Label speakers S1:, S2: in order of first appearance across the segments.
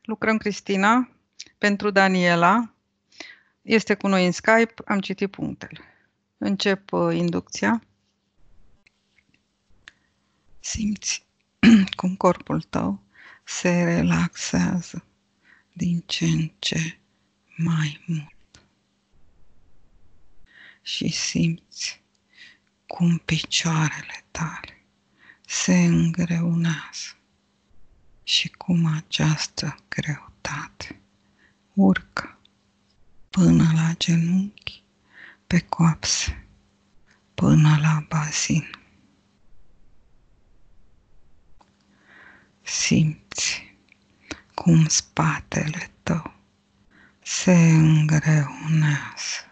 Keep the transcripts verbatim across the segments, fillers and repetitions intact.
S1: Lucrăm, Cristina, pentru Daniela. Este cu noi în Skype, am citit punctele. Încep uh, inducția. Simți cum corpul tău se relaxează din ce în ce mai mult. Și simți cum picioarele tale se îngreunează și cum această greutate urcă până la genunchi, pe coapse, până la bazin. Simți cum spatele tău se îngreunează.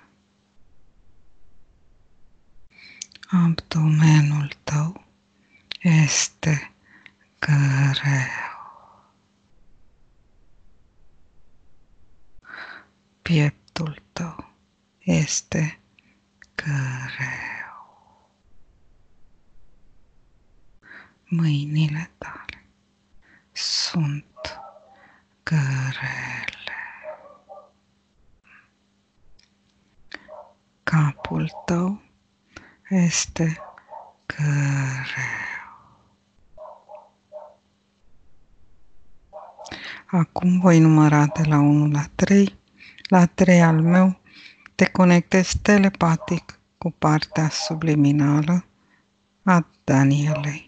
S1: Abdomenul tău este greu. Pieptul tău este greu. Mâinile tale sunt grele. Capul tău este greu. Acum voi număra de la unu la trei. La trei al meu te conectezi telepatic cu partea subliminală a Danielei.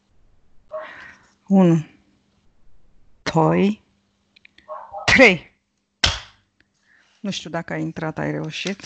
S1: unu, doi, trei. Nu știu dacă ai intrat, ai reușit.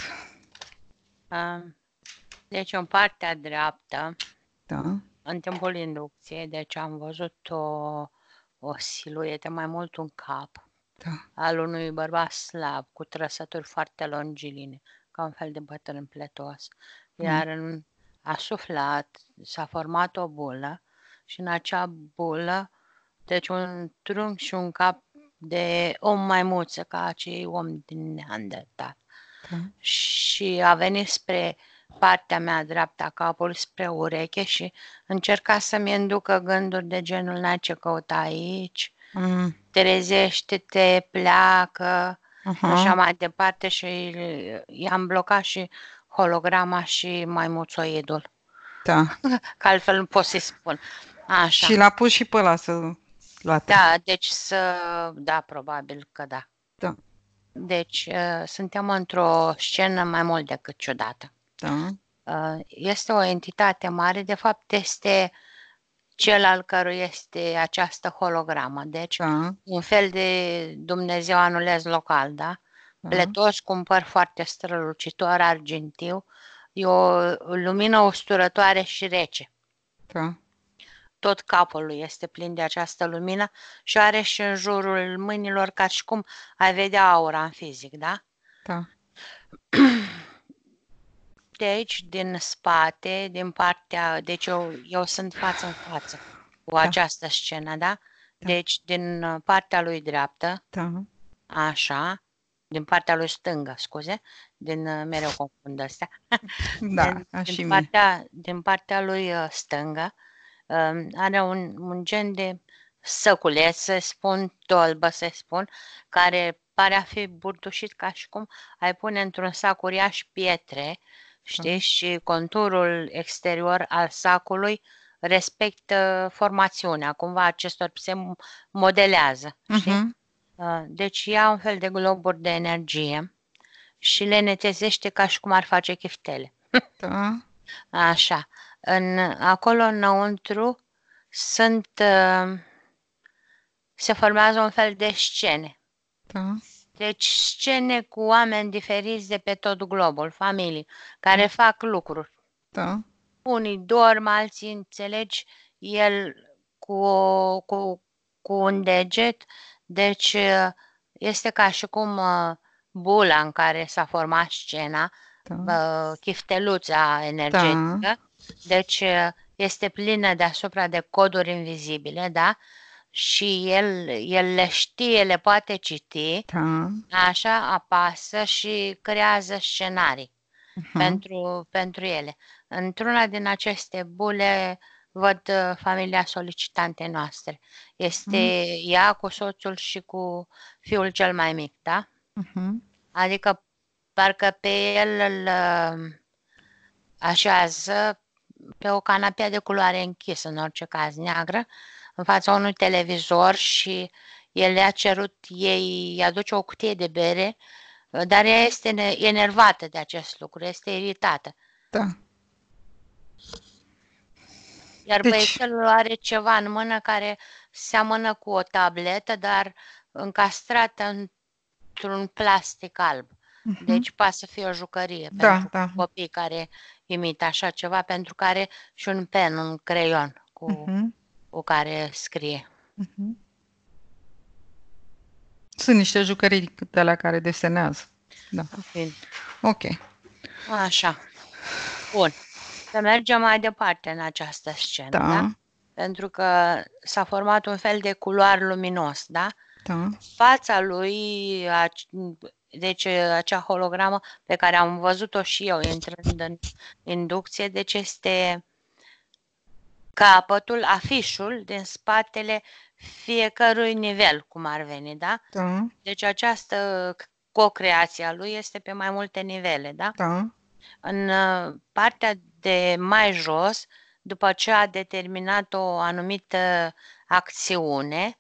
S2: Deci în partea dreaptă,
S1: Da.
S2: în timpul inducției, deci am văzut o, o siluetă, mai mult un cap,
S1: Da.
S2: al unui bărbat slab, cu trăsături foarte longiline, ca un fel de bătrân pletos. Iar în, a suflat, s-a format o bulă și în acea bulă, deci un trunchi și un cap de om maimuță, ca acei om din Neandertal.
S1: Da.
S2: Și a venit spre partea mea dreaptă a capului, spre ureche și încerca să-mi inducă gânduri de genul: n-ai ce căuta aici,
S1: Mm.
S2: trezește-te, pleacă,
S1: Uh-huh.
S2: așa mai departe, și i-am blocat și holograma și maimuțoidul.
S1: Da.
S2: Că altfel nu pot să-i spun. Așa.
S1: Și l-a pus și pe ăla să latre.
S2: Da, deci să... Da, probabil că da.
S1: Da.
S2: Deci uh, suntem într-o scenă mai mult decât ciudată.
S1: Da.
S2: Uh, este o entitate mare, de fapt este cel al căruia este această hologramă. Deci
S1: Da.
S2: un fel de Dumnezeu anuleț local, da?
S1: Da.
S2: Pletos, cu un păr foarte strălucitor, argintiu, e o lumină usturătoare și rece.
S1: Da.
S2: Tot capul lui este plin de această lumină și are și în jurul mâinilor, ca și cum ai vedea aura în fizic, da?
S1: Da.
S2: De aici, din spate, din partea... Deci eu, eu sunt față în față cu
S1: Da.
S2: această scenă, da? Deci din partea lui dreaptă,
S1: Da.
S2: așa, din partea lui stângă, scuze, din mereu confund astea.
S1: Da,
S2: din,
S1: ca și
S2: din,
S1: mie.
S2: partea, din partea lui stângă are un, un gen de săculeț, să spun, tolbă, să spun, care pare a fi burdușit, ca și cum ai pune într-un sac uriaș pietre, știi,
S1: Da.
S2: și conturul exterior al sacului respectă formațiunea, cumva acestor se modelează, știi? Uh-huh. Deci ia un fel de globuri de energie și le netezește ca și cum ar face chiftele.
S1: Da.
S2: Așa. În, acolo înăuntru sunt, uh, se formează un fel de scene.
S1: Da.
S2: Deci scene cu oameni diferiți de pe tot globul, familii, care da. fac lucruri.
S1: Da.
S2: Unii dorm, alții, înțelegi, el cu, o, cu, cu un deget, deci este ca și cum bula în care s-a format scena, da. chifteluța energetică, da. Deci este plină deasupra de coduri invizibile, da? Și el, el le știe, le poate citi, da. Așa, apasă și creează scenarii uh-huh. pentru, pentru ele. Într-una din aceste bule văd uh, familia solicitantei noastre. Este
S1: Mm.
S2: ea cu soțul și cu fiul cel mai mic, da?
S1: Mhm.
S2: Adică parcă pe el îl uh, așează pe o canapea de culoare închisă, în orice caz neagră, în fața unui televizor și el le-a cerut ei, îi aduce o cutie de bere, dar ea este ne- enervată de acest lucru, este iritată.
S1: Da.
S2: Iar
S1: Deci,
S2: băiețelul are ceva în mână care seamănă cu o tabletă, dar încastrată într-un plastic alb.
S1: mhm.
S2: Deci poate să fie o jucărie
S1: Da,
S2: pentru
S1: da.
S2: copii care imită așa ceva, pentru care și un pen, un creion cu,
S1: Mhm.
S2: cu care scrie.
S1: Mhm. Sunt niște jucării de la care desenează. Da.
S2: Bine.
S1: Ok.
S2: Așa. Bun. Să mergem mai departe în această scenă, da?
S1: Da,
S2: Pentru că s-a format un fel de culoar luminos, da?
S1: da.
S2: Fața lui, deci acea hologramă pe care am văzut-o și eu intrând în inducție, deci este capătul, afișul din spatele fiecărui nivel, cum ar veni, da?
S1: Da,
S2: Deci această co-creație a lui este pe mai multe nivele, da?
S1: da.
S2: În partea de mai jos, după ce a determinat o anumită acțiune,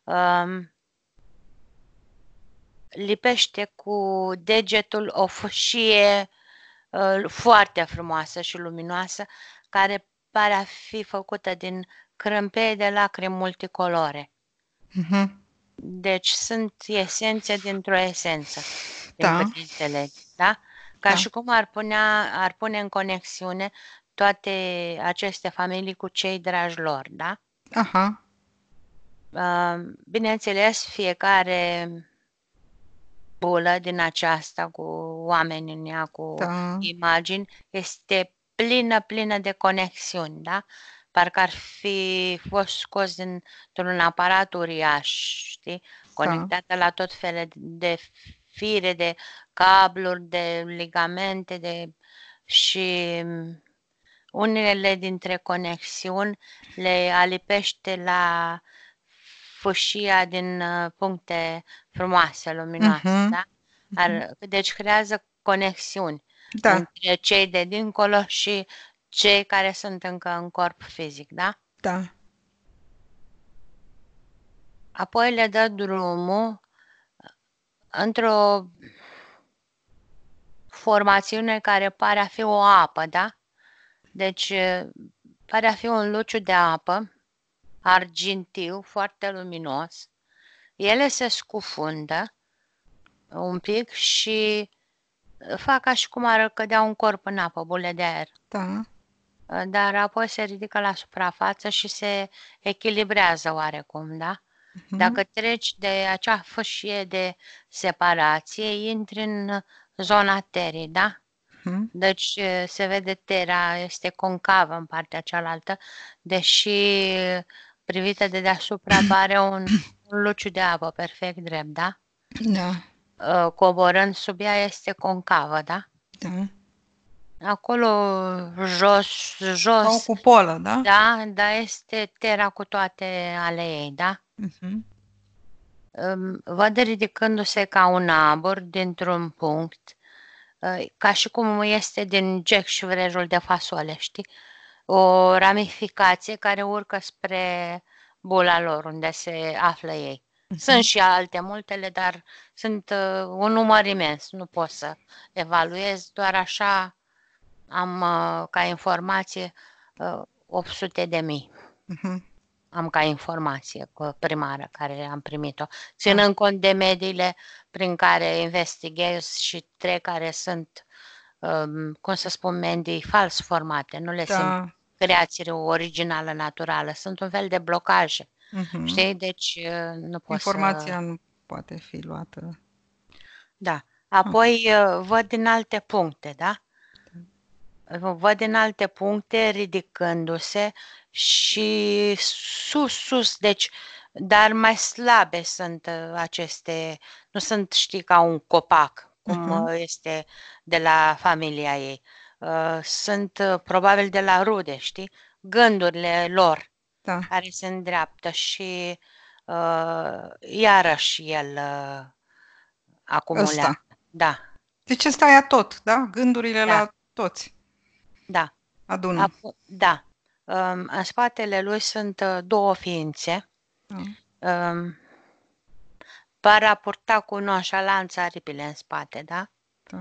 S2: lipește cu degetul o fâșie foarte frumoasă și luminoasă, care pare a fi făcută din crâmpeie de lacrimi multicolore.
S1: Mhm.
S2: Deci sunt esențe dintr-o esență, din
S1: Da,
S2: câte înțeleg, da? Ca
S1: da.
S2: și cum ar, punea, ar pune în conexiune toate aceste familii cu cei dragi lor, da?
S1: Aha.
S2: Bineînțeles, fiecare bulă din aceasta cu oameni în ea, cu
S1: Da,
S2: imagini, este plină, plină de conexiuni, da? Parcă ar fi fost scos dintr-un aparat uriaș, știi?
S1: da.
S2: Conectată la tot felul de fire, de cabluri, de ligamente, de... și unele dintre conexiuni le alipește la fâșia din uh, puncte frumoase, luminoase,
S1: Mhm.
S2: da?
S1: Mhm.
S2: Ar, deci creează conexiuni
S1: Da,
S2: între cei de dincolo și cei care sunt încă în corp fizic, da?
S1: da.
S2: Apoi le dă drumul într-o formațiune care pare a fi o apă, da? Deci pare a fi un luciu de apă, argintiu, foarte luminos. Ele se scufundă un pic și fac ca și cum ar cădea un corp în apă, bule de aer.
S1: Da.
S2: Dar apoi se ridică la suprafață și se echilibrează oarecum, da?
S1: Mhm.
S2: Dacă treci de acea fâșie de separație, intri în zona terii, da?
S1: Mhm.
S2: Deci se vede tera, este concavă în partea cealaltă, deși privită de deasupra pare un, un luciu de apă perfect drept, da?
S1: Da,
S2: Coborând sub ea este concavă, da?
S1: da.
S2: Acolo jos,
S1: Ca o
S2: jos,
S1: cupolă, da?
S2: da, da, este tera cu toate ale ei, da?
S1: Mhm.
S2: Văd ridicându-se ca un abur dintr-un punct, ca și cum este din Jack și vrejul de fasole, știi? O ramificație care urcă spre bula lor, unde se află ei. Sunt
S1: Mhm.
S2: și alte, multele, dar sunt uh, un număr imens. Nu pot să evaluez, doar așa am uh, ca informație uh, opt sute de mii.
S1: Mhm.
S2: Am ca informație primară care am primit-o,
S1: Ah,
S2: ținând cont de mediile prin care investighez și trec, care sunt, um, cum să spun, medii fals formate, nu le simt
S1: da.
S2: creație originală, naturală, sunt un fel de blocaje,
S1: Mhm.
S2: știi? Deci uh, nu pot să...
S1: Informația nu poate fi luată.
S2: Da.
S1: Ah,
S2: Apoi uh, văd din alte puncte, da? Văd din alte puncte ridicându-se și sus, sus, deci, dar mai slabe sunt uh, aceste, nu sunt, știi, ca un copac, cum
S1: mhm.
S2: uh, este de la familia ei. Uh, Sunt uh, probabil de la rude, știi? gândurile lor
S1: Da.
S2: care se îndreaptă și uh, iarăși el uh, acumulează.
S1: Ăsta.
S2: Da,
S1: Deci ăsta ia tot, da? Gândurile
S2: da,
S1: la toți
S2: da.
S1: adună.
S2: Apo- da. Um, în spatele lui sunt uh, două ființe.
S1: Da.
S2: Um, par a purta cu nonșalanță aripile în spate, da?
S1: Da.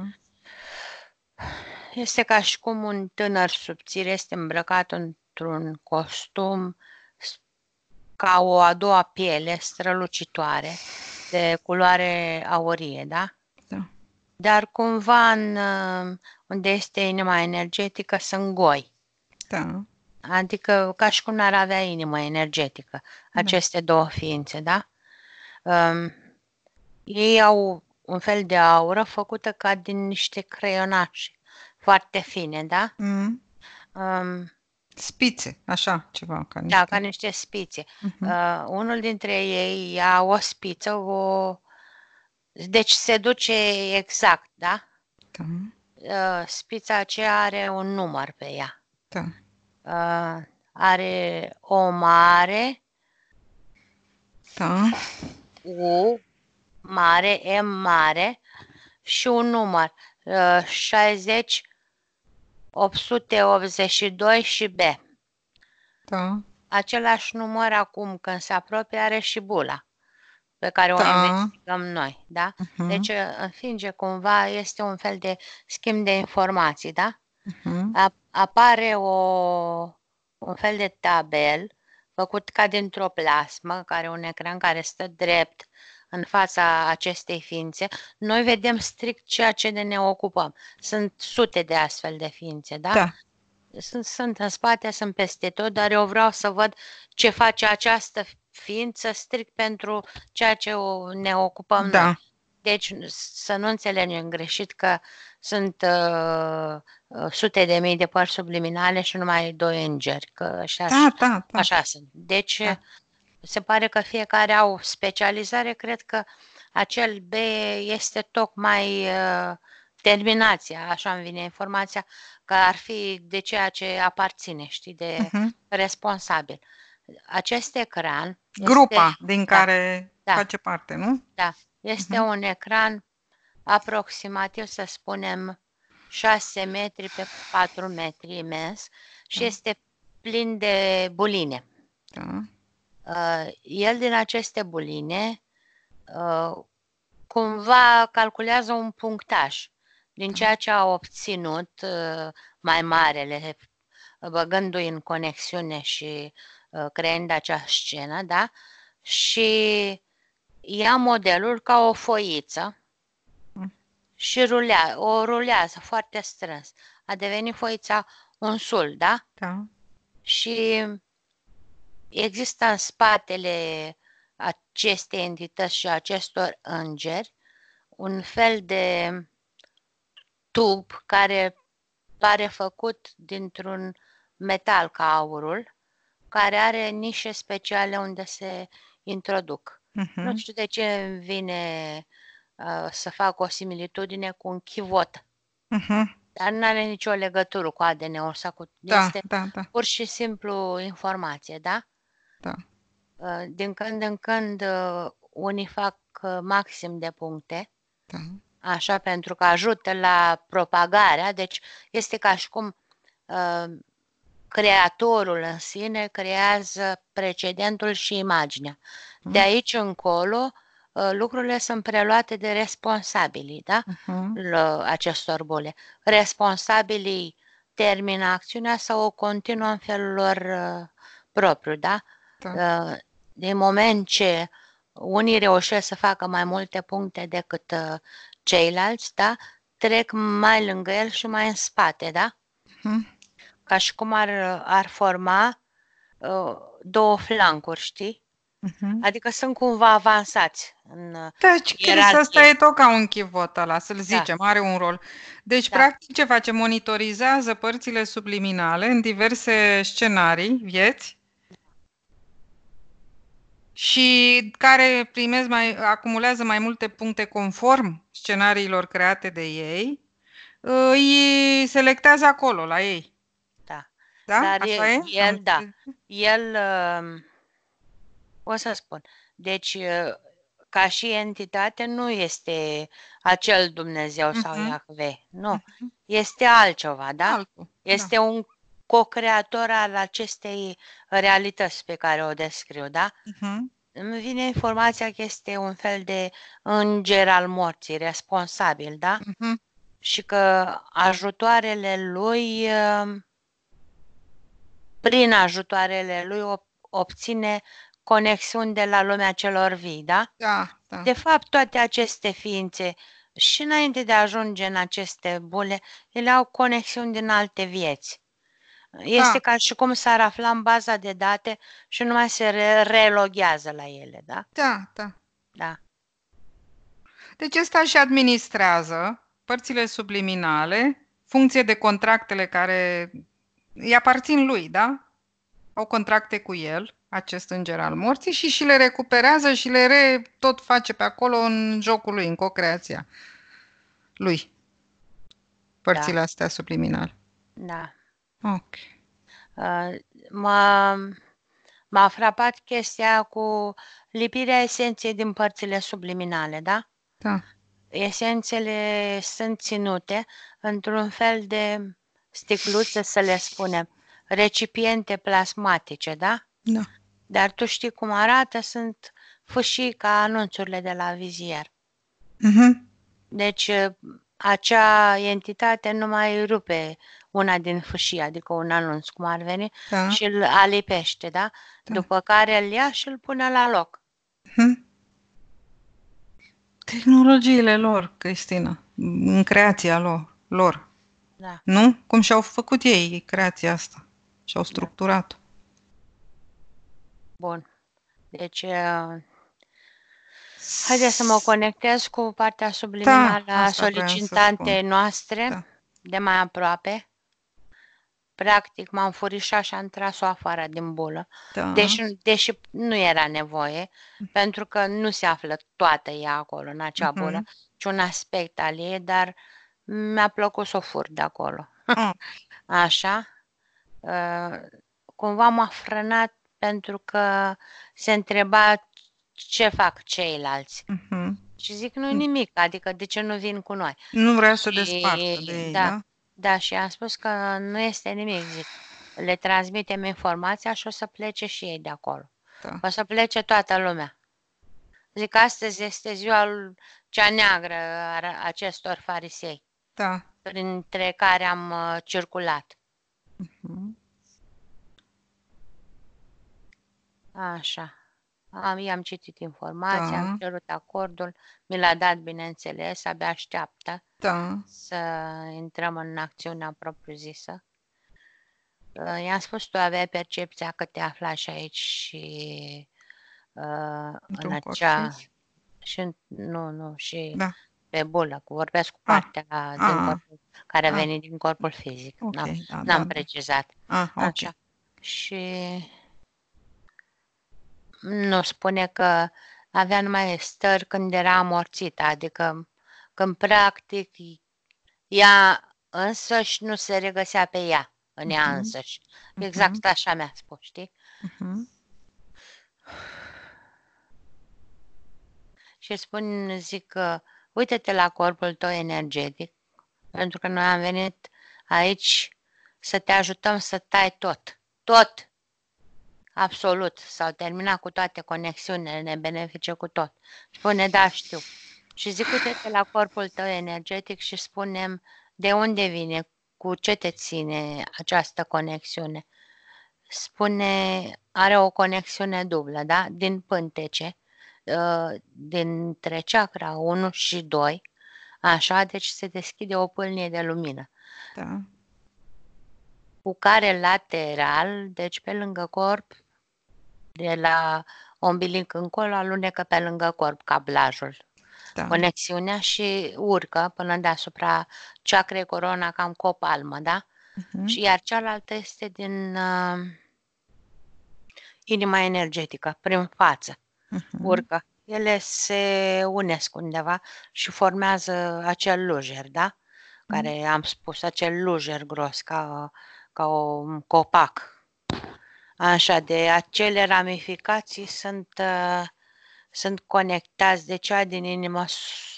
S2: Este ca și cum un tânăr subțire este îmbrăcat într-un costum s- ca o a doua piele strălucitoare, de culoare aurie, da?
S1: Da.
S2: Dar cumva în, uh, unde este inima energetică sunt goi.
S1: Da.
S2: Adică ca și cum n-ar avea inimă energetică, aceste două ființe, da? Um, ei au un fel de aură făcută ca din niște creionașe foarte fine, da?
S1: Mm.
S2: Um,
S1: Spițe, așa, ceva, ca niște...
S2: da, ca niște spițe.
S1: Uh-huh.
S2: Uh, unul dintre ei ia o spiță, o... deci se duce exact, da?
S1: Da.
S2: Uh, spița aceea are un număr pe ea.
S1: Da.
S2: Uh, are o mare,
S1: Da.
S2: U mare, M mare și un număr, uh, șaizeci, opt sute optzeci și doi și B.
S1: Da.
S2: Același număr acum când se apropie are și bula pe care o
S1: Da.
S2: investigăm noi, da?
S1: Uh-huh.
S2: Deci înfinge cumva, este un fel de schimb de informații, da?
S1: Uh-huh.
S2: Apare o, un fel de tabel făcut ca dintr-o plasmă, care un ecran care stă drept în fața acestei ființe. Noi vedem strict ceea ce de ne ocupăm. Sunt sute de astfel de ființe, da?
S1: Da.
S2: Sunt, sunt în spate, sunt peste tot, dar eu vreau să văd ce face această ființă strict pentru ceea ce o, ne ocupăm
S1: Da.
S2: noi. Deci să nu înțelegem greșit că sunt uh, sute de mii de părți subliminale și numai doi îngeri, că așa,
S1: Da, da, da.
S2: așa sunt. Deci
S1: Da.
S2: se pare că fiecare au specializare, cred că acel B este tocmai uh, terminația, așa îmi vine informația, că ar fi de ceea ce aparține, știi, de
S1: Uh-huh.
S2: responsabil. Acest ecran
S1: Grupa
S2: este,
S1: din
S2: da,
S1: care
S2: da,
S1: face parte, nu?
S2: da, este
S1: Uh-huh.
S2: un ecran aproximativ, să spunem, șase metri pe patru metri imens și
S1: Da.
S2: este plin de buline.
S1: Da.
S2: Uh, el din aceste buline uh, cumva calculează un punctaj din ceea ce a obținut uh, mai marele, băgându-i în conexiune și uh, creând acea scenă, da? Și ia modelul ca o foiță și rulea, o rulează foarte strâns. A devenit foița un sul, da?
S1: Da.
S2: Și există în spatele acestei entități și acestor îngeri un fel de tub care pare făcut dintr-un metal ca aurul, care are nișe speciale unde se introduc.
S1: Uh-huh.
S2: Nu știu de ce îmi vine uh, să fac o similitudine cu un chivot,
S1: Uh-huh.
S2: dar nu are nicio legătură cu A D N-ul sau cu...
S1: Da,
S2: Este
S1: da, da,
S2: pur și simplu informație, da?
S1: da.
S2: Uh, din când în când uh, unii fac uh, maxim de puncte,
S1: Da.
S2: așa, pentru că ajută la propagarea, deci este ca și cum uh, creatorul în sine creează precedentul și imaginea. De aici încolo, uh, lucrurile sunt preluate de responsabilii, da?
S1: Uh-huh.
S2: Acestor bule. Responsabilii termină acțiunea sau o continuă în felul lor uh, propriu, da?
S1: Da.
S2: Uh, din moment ce unii reușesc să facă mai multe puncte decât uh, ceilalți, da? Trec mai lângă el și mai în spate, da?
S1: Uh-huh.
S2: Ca și cum ar, ar forma uh, două flancuri, știi?
S1: Uh-huh.
S2: Adică sunt cumva avansați în
S1: Deci, Chris,
S2: ierarhie.
S1: ăsta e tot ca un chivot ăla, să-l
S2: Da.
S1: zicem, are un rol. Deci,
S2: Da.
S1: practic, ce face? Monitorizează părțile subliminale în diverse scenarii, vieți, și care primesc mai, acumulează mai multe puncte conform scenariilor create de ei, îi selectează acolo, la ei.
S2: Da.
S1: Da?
S2: dar
S1: Așa
S2: e-
S1: e? Am
S2: el, da,
S1: înțeles?
S2: el, uh, o să spun, deci uh, ca și entitate nu este acel Dumnezeu sau
S1: Mhm,
S2: Iahve, nu,
S1: mhm.
S2: este altceva, da?
S1: Altul, da.
S2: Este un co-creator al acestei realități pe care o descriu, da?
S1: Mhm,
S2: Îmi vine informația că este un fel de înger al morții, responsabil, da?
S1: mhm.
S2: Și că ajutoarele lui, uh, prin ajutoarele lui, ob- obține conexiuni de la lumea celor vii, da?
S1: Da, da,
S2: De fapt, toate aceste ființe, și înainte de a ajunge în aceste bule, ele au conexiuni din alte vieți. Este
S1: da,
S2: ca și cum s-ar afla în baza de date și nu mai se re- reloghează la ele, da?
S1: da, da.
S2: Da,
S1: Deci ăsta și administrează părțile subliminale, funcție de contractele care îi aparțin lui, da? Au contracte cu el, acest înger al morții, și și le recuperează și le re tot face pe acolo în jocul lui, în co-creația lui,
S2: da,
S1: părțile astea subliminale.
S2: da.
S1: Ok.
S2: Uh, m-a, m-a frapat chestia cu lipirea esenței din părțile subliminale, da?
S1: Da,
S2: Esențele sunt ținute într-un fel de sticluțe, să le spunem, recipiente plasmatice, da?
S1: da.
S2: Dar tu știi cum arată, sunt fâșii ca anunțurile de la vizier.
S1: Mhm.
S2: Deci acea entitate nu mai rupe una din fâșii, adică un anunț, cum ar veni,
S1: Da,
S2: și îl alipește, da?
S1: da.
S2: După care îl ia și îl pune la loc.
S1: Mhm. Tehnologiile lor, Cristina, în creația lor, lor.
S2: Da,
S1: Nu? Cum și-au făcut ei creația asta. Și-au
S2: da.
S1: structurat-o.
S2: Bun. Deci, uh, haideți să mă conectez cu partea
S1: Da,
S2: subliminală a
S1: asta vreau să spun.
S2: solicitantei noastre
S1: Da,
S2: de mai aproape. Practic, m-am furișat și am tras-o afară din bulă,
S1: da.
S2: deși, deși nu era nevoie, pentru că nu se află toată ea acolo, în acea bulă,
S1: Mhm.
S2: ci un aspect al ei, dar mi-a plăcut să o fur de acolo.
S1: Ah,
S2: Așa. Uh, Cumva m-a frânat pentru că se întreba ce fac ceilalți.
S1: mhm.
S2: Și zic, nu nimic, adică de ce nu vin cu noi?
S1: Nu vrea să despartă de
S2: Și
S1: ei,
S2: da,
S1: da?
S2: da, și am spus că nu este nimic, zic. Le transmitem informația și o să plece și ei de acolo.
S1: Da.
S2: O să plece toată lumea. Zic, astăzi este ziua cea neagră a acestor farisei,
S1: Da.
S2: printre care am uh, circulat.
S1: Mhm.
S2: Așa. Am, i-am citit informația, am
S1: Da,
S2: cerut acordul, mi l-a dat, bineînțeles, abia așteaptă
S1: da.
S2: să intrăm în acțiunea propriu-zisă. Uh, I-am spus, tu aveai percepția că te afla și aici și uh, în
S1: Într-un corp
S2: acea...
S1: fizic.
S2: Și, în- nu, nu, și
S1: Da.
S2: pe bulă, cu vorbesc cu
S1: Ah,
S2: partea din
S1: ah,
S2: corpul, care a
S1: ah.
S2: venit din corpul fizic.
S1: Ok,
S2: N-am,
S1: da, da,
S2: n-am
S1: da.
S2: precizat.
S1: Ah, ok.
S2: Așa. Și nu spune că avea numai stări când era amorțită, adică când practic ea însăși nu se regăsea pe ea, în ea
S1: Mhm,
S2: însăși.
S1: mhm,
S2: Exact așa mi-a spus, știi?
S1: mhm.
S2: Și spun, zic că uite-te la corpul tău energetic, pentru că noi am venit aici să te ajutăm să tai tot, tot, absolut, s-au terminat cu toate conexiunile nebenefice cu tot. Spune, da, știu. Și zic, uite-te la corpul tău energetic și spune de unde vine, cu ce te ține această conexiune. Spune, are o conexiune dublă, da? Din pântece, uh, dintre chakra unu și doi, așa, deci se deschide o pâlnie de lumină,
S1: Da.
S2: cu care lateral, deci pe lângă corp, de la ombilic încolo, alunecă pe lângă corp cablajul,
S1: Da.
S2: conexiunea, și urcă până deasupra chakrei corona, cam cu o palmă, da?
S1: Mhm,
S2: Și iar cealaltă este din uh, inima energetică, prin față,
S1: mhm,
S2: urcă. Ele se unesc undeva și formează acel lujer, da? Care am spus, acel lujer gros, ca, ca un copac. Așa, de acele ramificații sunt, uh, sunt conectați de cea din inimă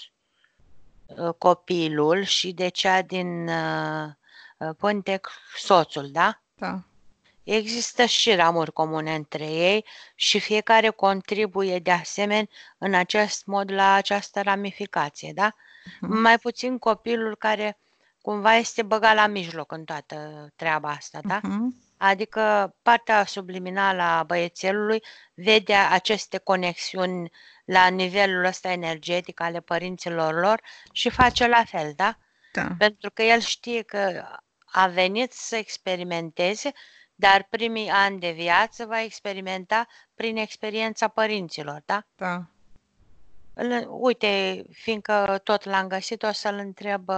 S2: uh, copilul și de cea din uh, pântec soțul, da?
S1: Da.
S2: Există și ramuri comune între ei și fiecare contribuie de asemenea în acest mod la această ramificație, da?
S1: Uh-huh.
S2: Mai puțin copilul care cumva este băgat la mijloc în toată treaba asta, da?
S1: Uh-huh.
S2: Adică partea subliminală a băiețelului vede aceste conexiuni la nivelul ăsta energetic ale părinților lor și face la fel, da?
S1: Da.
S2: Pentru că el știe că a venit să experimenteze, dar primii ani de viață va experimenta prin experiența părinților, da?
S1: Da.
S2: Uite, fiindcă tot l-am găsit, o să-l întreb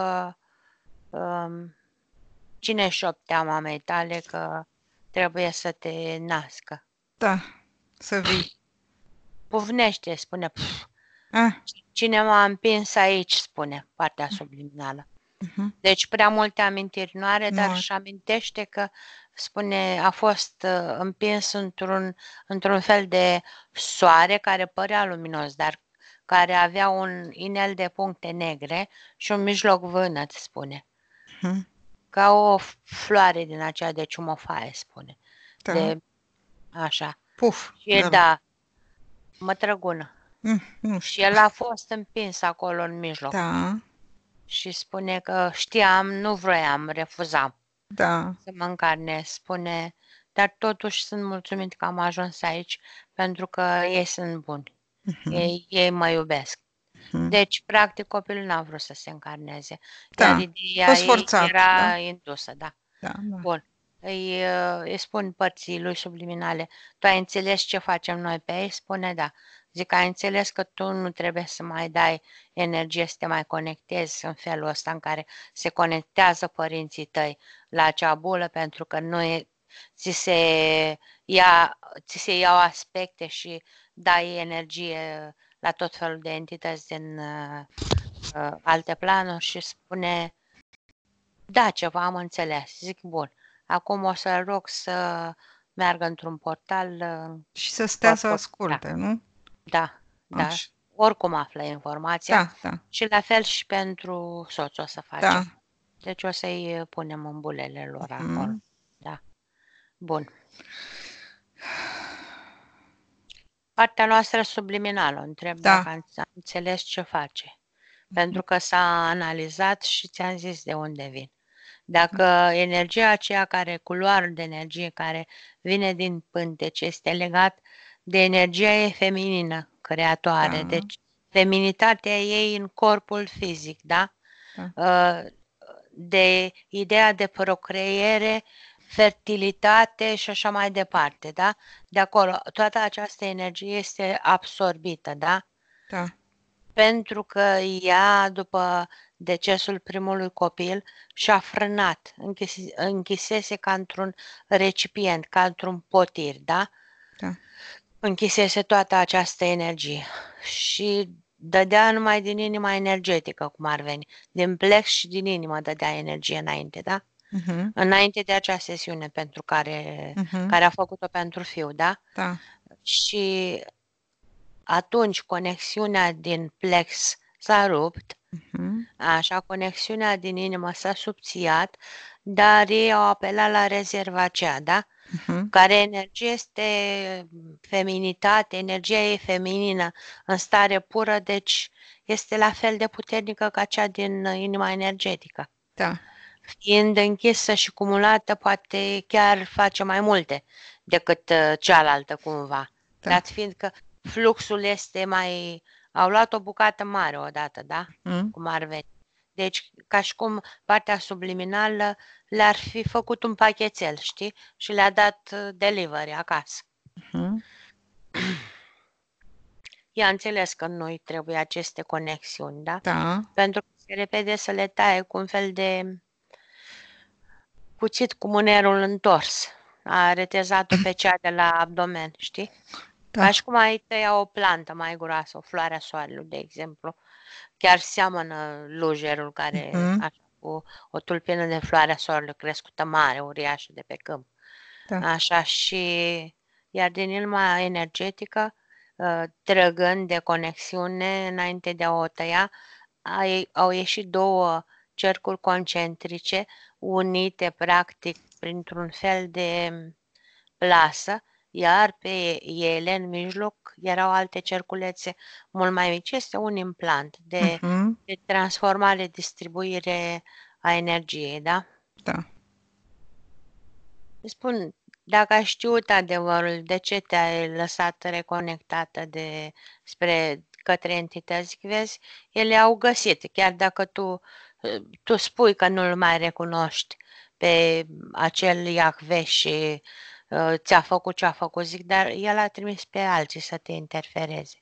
S2: um, cine șoptea mamei tale că trebuie să te nască.
S1: Da, să vii.
S2: Pufnește, spune. Pf.
S1: Ah.
S2: Cine m-a împins aici, spune partea subliminală.
S1: Uh-huh.
S2: Deci prea multe amintiri nu are, dar
S1: Nu.
S2: își amintește că, spune, a fost uh, împins într-un, într-un fel de soare care părea luminos, dar care avea un inel de puncte negre și un mijloc vânăt, spune.
S1: Uh-huh.
S2: Ca o floare din aceea de ciumofaie, spune.
S1: Da.
S2: De, așa.
S1: Puf.
S2: Și e,
S1: Da.
S2: da, mătrăgună.
S1: Mm, nu
S2: Și
S1: știu.
S2: el a fost împins acolo în mijloc.
S1: Da.
S2: Și spune că știam, nu vroiam, refuzam
S1: Da.
S2: să mă încarnez. Spune, dar totuși sunt mulțumit că am ajuns aici pentru că ei sunt buni.
S1: Uh-huh.
S2: Ei, ei mă iubesc.
S1: Uh-huh.
S2: Deci, practic, copilul n-a vrut să se încarneze.
S1: Da.
S2: Iar ideea
S1: Fost
S2: ei
S1: forțat,
S2: era
S1: da?
S2: indusă, da.
S1: Da, da.
S2: Bun. Îi, îi spun părții lui subliminale, tu ai înțeles ce facem noi pe ei? Spune da. Zic, ai înțeles că tu nu trebuie să mai dai energie să te mai conectezi în felul ăsta în care se conectează părinții tăi la acea bulă, pentru că nu e, ți, se ia, ți se iau aspecte și dai energie la tot felul de entități din uh, uh, alte planuri și spune da, ceva am înțeles. Zic, bun. Acum o să-l rog să meargă într-un portal.
S1: Și să stea să asculte,
S2: da.
S1: nu?
S2: Da, da.
S1: Așa.
S2: Oricum află informația.
S1: Da, da.
S2: Și la fel și pentru soț o să facem.
S1: Da.
S2: Deci o să-i punem în bulele lor
S1: Mm.
S2: acolo. Da. Bun. Partea noastră subliminală. Întreb
S1: Da.
S2: dacă am înțeles ce face. Pentru că s-a analizat și ți-am zis de unde vin. Dacă energia aceea care, culoarul de energie care vine din pântece este legat de energia ei feminină, creatoare,
S1: Da.
S2: deci feminitatea ei în corpul fizic, da?
S1: Da.
S2: De ideea de procreere, fertilitate și așa mai departe, da? De acolo, toată această energie este absorbită, da?
S1: Da.
S2: Pentru că ea, după decesul primului copil, și-a frânat, închise, închisese ca într-un recipient, ca într-un potir, da?
S1: Da.
S2: Închisese toată această energie și dădea numai din inima energetică, cum ar veni. Din plex și din inimă dădea energie înainte, da?
S1: Uh-huh.
S2: Înainte de acea sesiune pentru care,
S1: Uh-huh.
S2: care a făcut-o pentru fiu, da?
S1: Da.
S2: Și atunci conexiunea din plex s-a rupt,
S1: Uh-huh.
S2: așa, conexiunea din inimă s-a subțiat, dar ei au apelat la rezerva aceea, da?
S1: Uh-huh.
S2: Care energie este feminitate, energia ei feminină în stare pură, deci este la fel de puternică ca cea din inima energetică.
S1: Da.
S2: Fiind închisă și cumulată, poate chiar face mai multe decât cealaltă cumva.
S1: Da.
S2: Dat fiind că fluxul este mai... Au luat o bucată mare odată, da?
S1: Mm.
S2: Cum ar veni. Deci, ca și cum partea subliminală le-ar fi făcut un pachetel, știi? Și le-a dat delivery acasă.
S1: Uh-huh.
S2: I-a înțeles că noi trebuie aceste conexiuni, da?
S1: Da.
S2: Pentru că se repede să le taie cu un fel de cuțit cu mânerul întors. A retezat-o pe cea de la abdomen, știi?
S1: Da.
S2: Ca și cum ai tăia o plantă mai groasă, o floare a soarelui, de exemplu. Chiar seamănă lujerul care...
S1: Mm-hmm.
S2: Așa. cu o tulpină de floarea soarelui crescută mare, uriașă de pe câmp.
S1: Da.
S2: Așa și, iar din inima energetică, uh, trăgând de conexiune înainte de a o tăia, ai- au ieșit două cercuri concentrice unite practic printr-un fel de plasă, iar pe ele în mijloc erau alte cerculețe mult mai mici. Este un implant de,
S1: Mhm.
S2: de transformare, distribuire a energiei, da?
S1: Da.
S2: Îți spun, dacă ai știut adevărul, de ce te-ai lăsat reconectată de spre către entități, vezi, ele au găsit, chiar dacă tu, tu spui că nu-l mai recunoști pe acel Iahve și uh, ți-a făcut ce a făcut, zic, dar el a trimis pe alții să te interfereze.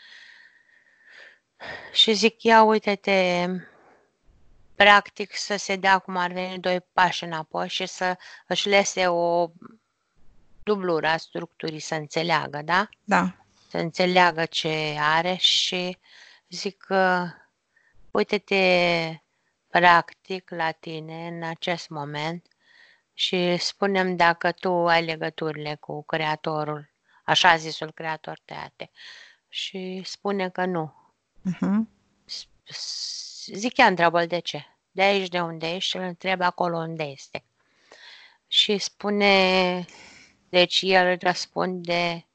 S2: Și zic, ia uite-te, practic să se dea cum ar veni doi pași înapoi și să își lese o dublură a structurii, să înțeleagă, da?
S1: Da.
S2: Să înțeleagă ce are și zic că uite-te practic la tine în acest moment și spune-mi dacă tu ai legăturile cu Creatorul, așa zisul Creator Teate. Și spune că nu.
S1: Mhm.
S2: Zic, ea întreabă de ce. De aici de unde ești și îl întreb acolo unde este. Și spune, deci el răspunde,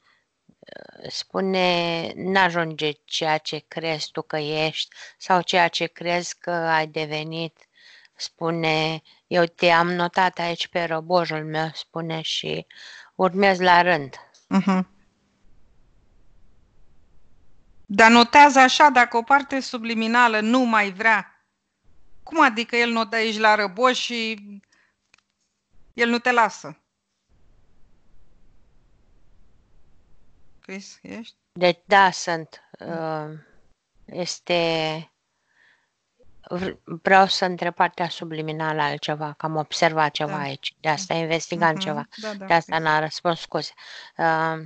S2: spune, n-ajunge ceea ce crezi tu că ești sau ceea ce crezi că ai devenit. Spune, eu te-am notat aici pe robojul meu, spune, și urmez la rând.
S1: Mhm. Dar notează așa, dacă o parte subliminală nu mai vrea, cum adică el notă aici la răboș și el nu te lasă? Chris, ești?
S2: Deci, da, sunt. uh, Este... vr- Vreau să întreb partea subliminală altceva, că am observat ceva
S1: Da.
S2: aici. De asta investigam
S1: Mhm.
S2: ceva.
S1: Da, da,
S2: De asta
S1: Chris.
S2: n-a răspuns, scuze. Uh,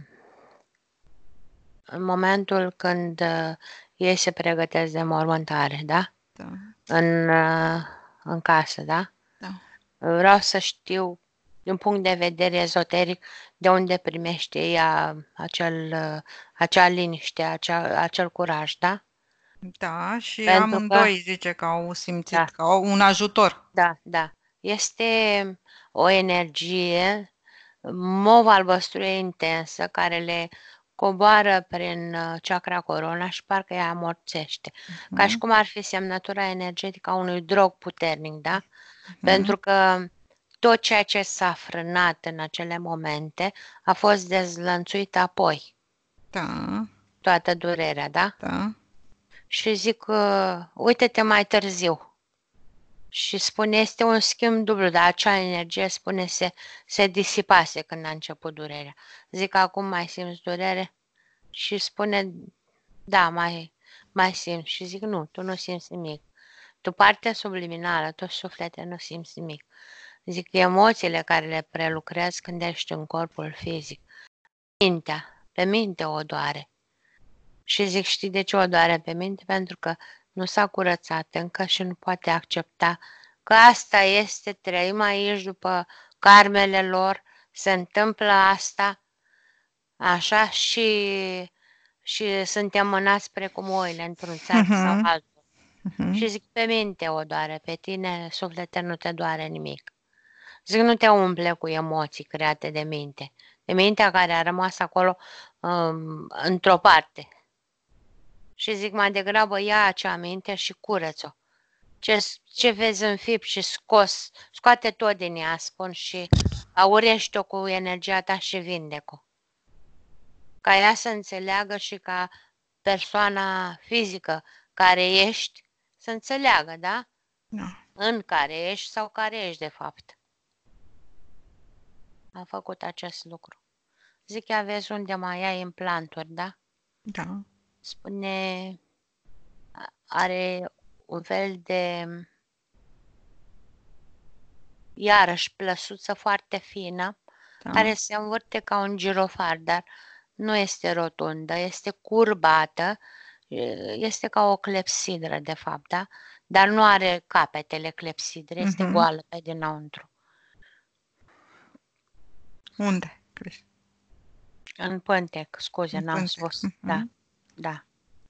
S2: În momentul când uh, ei se pregătesc de mormântare, da?
S1: Da.
S2: În, uh, în casă, da?
S1: Da.
S2: Vreau să știu, din punct de vedere ezoteric, de unde primește ea acel, uh, acea liniște, acea, acel curaj, da?
S1: Da, și
S2: Pentru că,
S1: amândoi zice că au simțit
S2: da,
S1: ca un ajutor.
S2: da, da, este o energie, mov albăstruie intensă, care le coboară prin uh, chakra corona și parcă ea amorțește. Ca și
S1: Mhm.
S2: cum ar fi semnătura energetică a unui drog puternic, da?
S1: Mhm.
S2: Pentru că tot ceea ce s-a frânat în acele momente a fost dezlănțuit apoi,
S1: Da,
S2: toată durerea, da?
S1: da.
S2: Și zic, uh, uite-te mai târziu. Și spune, este un schimb dublu, dar acea energie, spune, se, se disipase când a început durerea. Zic, acum mai simți durere? Și spune, da, mai, mai simți. Și zic, nu, tu nu simți nimic. Tu, partea subliminală, tu suflete, nu simți nimic. Zic, emoțiile care le prelucrezi când ești în corpul fizic. Mintea, pe minte o doare. Și zic, știi de ce o doare pe minte? Pentru că nu s-a curățat încă și nu poate accepta că asta este, trăim aici după karmele lor, se întâmplă asta, așa, și, și suntem mânați precum oile într-un țarc sau
S1: Mhm.
S2: altul.
S1: Mhm.
S2: Și zic, pe minte o doare, pe tine, suflete, nu te doare nimic. Zic, nu te umple cu emoții create de minte, de mintea care a rămas acolo um, într-o parte. Și zic, mai degrabă ia acea minte și curăț-o. Ce, ce vezi în fipt și scos, scoate tot din ea, spun, și aurește-o cu energia ta și vindec-o. Ca ea să înțeleagă și ca persoana fizică care ești, să înțeleagă, da?
S1: Da.
S2: În care ești sau care ești, de fapt. Am făcut acest lucru. Zic, aveți unde mai ai implanturi, da?
S1: Da.
S2: Spune, are un fel de, iarăși, plăsuță foarte fină,
S1: Da.
S2: care se învârte ca un girofar, dar nu este rotundă, este curbată, este ca o clepsidră, de fapt, da? dar nu are capetele clepsidre, este
S1: Mhm.
S2: goală pe dinăuntru.
S1: Unde crești?
S2: În pântec, scuze,
S1: În
S2: n-am
S1: pântec.
S2: spus. Da,
S1: Mhm.
S2: da.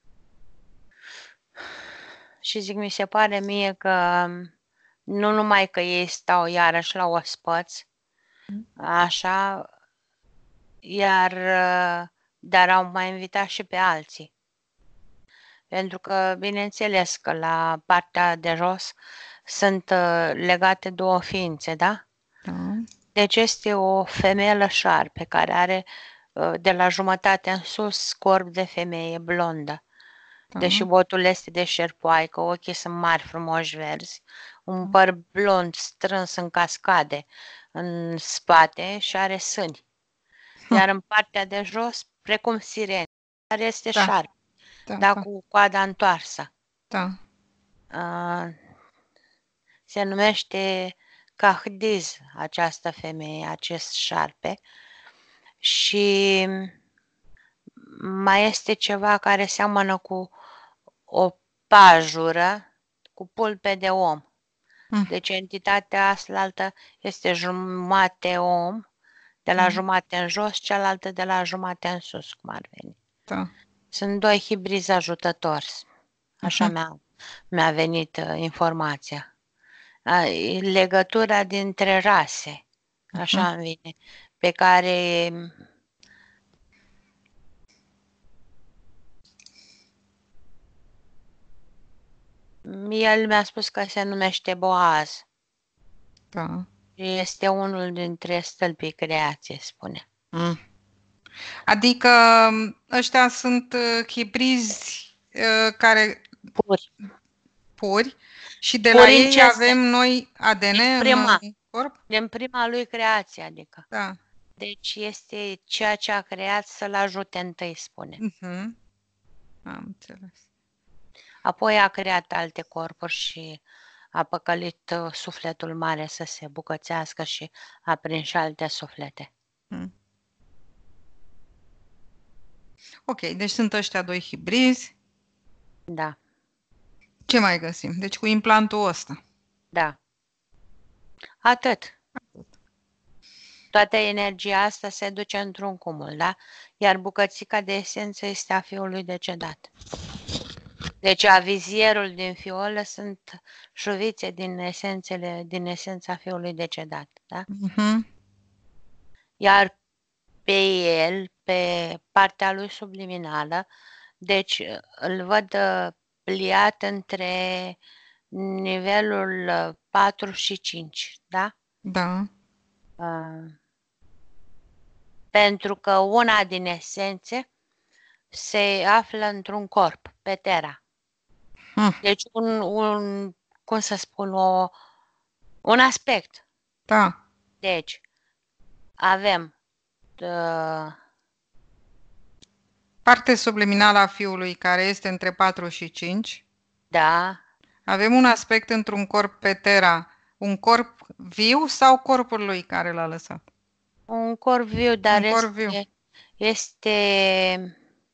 S2: Și zic, mi se pare mie că nu numai că ei stau iarăși la ospăți, așa, iar, dar au mai invitat și pe alții. Pentru că, bineînțeles că la partea de jos sunt uh, legate două ființe, da?
S1: Da.
S2: Deci este o femeie șarpe care are uh, de la jumătate în sus corp de femeie blondă.
S1: Da.
S2: Deși botul este de șerpoaică, ochii sunt mari, frumoși, verzi, un păr blond strâns în cascade în spate și are sâni. Iar în partea de jos, precum sirene, care este
S1: Da.
S2: șarpe,
S1: Da,
S2: dar
S1: da.
S2: cu coada întoarsă.
S1: Da.
S2: Uh, se numește Cahdiz această femeie, acest șarpe. Și mai este ceva care seamănă cu o pajură cu pulpe de om.
S1: Mm.
S2: Deci entitatea asta este jumate om, de la
S1: Mm.
S2: jumate în jos, cealaltă de la jumate în sus, cum ar veni.
S1: Da.
S2: Sunt doi hibrizi ajutători. Așa
S1: Mhm.
S2: mi-a, mi-a venit uh, informația. A, e legătura dintre rase, așa
S1: Mhm.
S2: îmi vine, pe care el mi-a spus că se numește Boaz.
S1: Da.
S2: Este unul dintre stâlpii creației, spune.
S1: Mm. Adică ăștia sunt uh, hibrizi uh, care
S2: Puri.
S1: puri și de la
S2: Puri în
S1: ei
S2: ce
S1: avem noi A D N
S2: Din
S1: în
S2: prima,
S1: uh, corp?
S2: din prima lui creație, adică.
S1: Da.
S2: Deci este ceea ce a creat să-l ajute întâi, spune.
S1: Mhm. Am înțeles.
S2: Apoi a creat alte corpuri și a păcălit uh, sufletul mare să se bucățească și a prins și alte suflete.
S1: Mm. Ok, deci sunt ăștia doi hibrizi.
S2: Da,
S1: Ce mai găsim? Deci cu implantul ăsta.
S2: da. Atât. Toată energia asta se duce într-un cumul, da? Iar bucățica de esență este a fiului decedat. Deci avizierul din fiolă sunt șuvițe din esențele, din esența fiului decedat, da?
S1: Mhm.
S2: Iar pe el, pe partea lui subliminală, deci îl văd uh, pliat între nivelul uh, patru și cinci, da?
S1: Da.
S2: Uh, pentru că una din esențe se află într-un corp, pe Terra.
S1: Mm.
S2: Deci un, un cum să spun, o, un aspect.
S1: Da.
S2: Deci avem uh,
S1: Parte subliminală a fiului care este între patru și cinci.
S2: da,
S1: Avem un aspect într-un corp pe Terra, un corp viu sau corpul lui care l-a lăsat?
S2: un corp viu, dar
S1: Un corp viu.
S2: este, este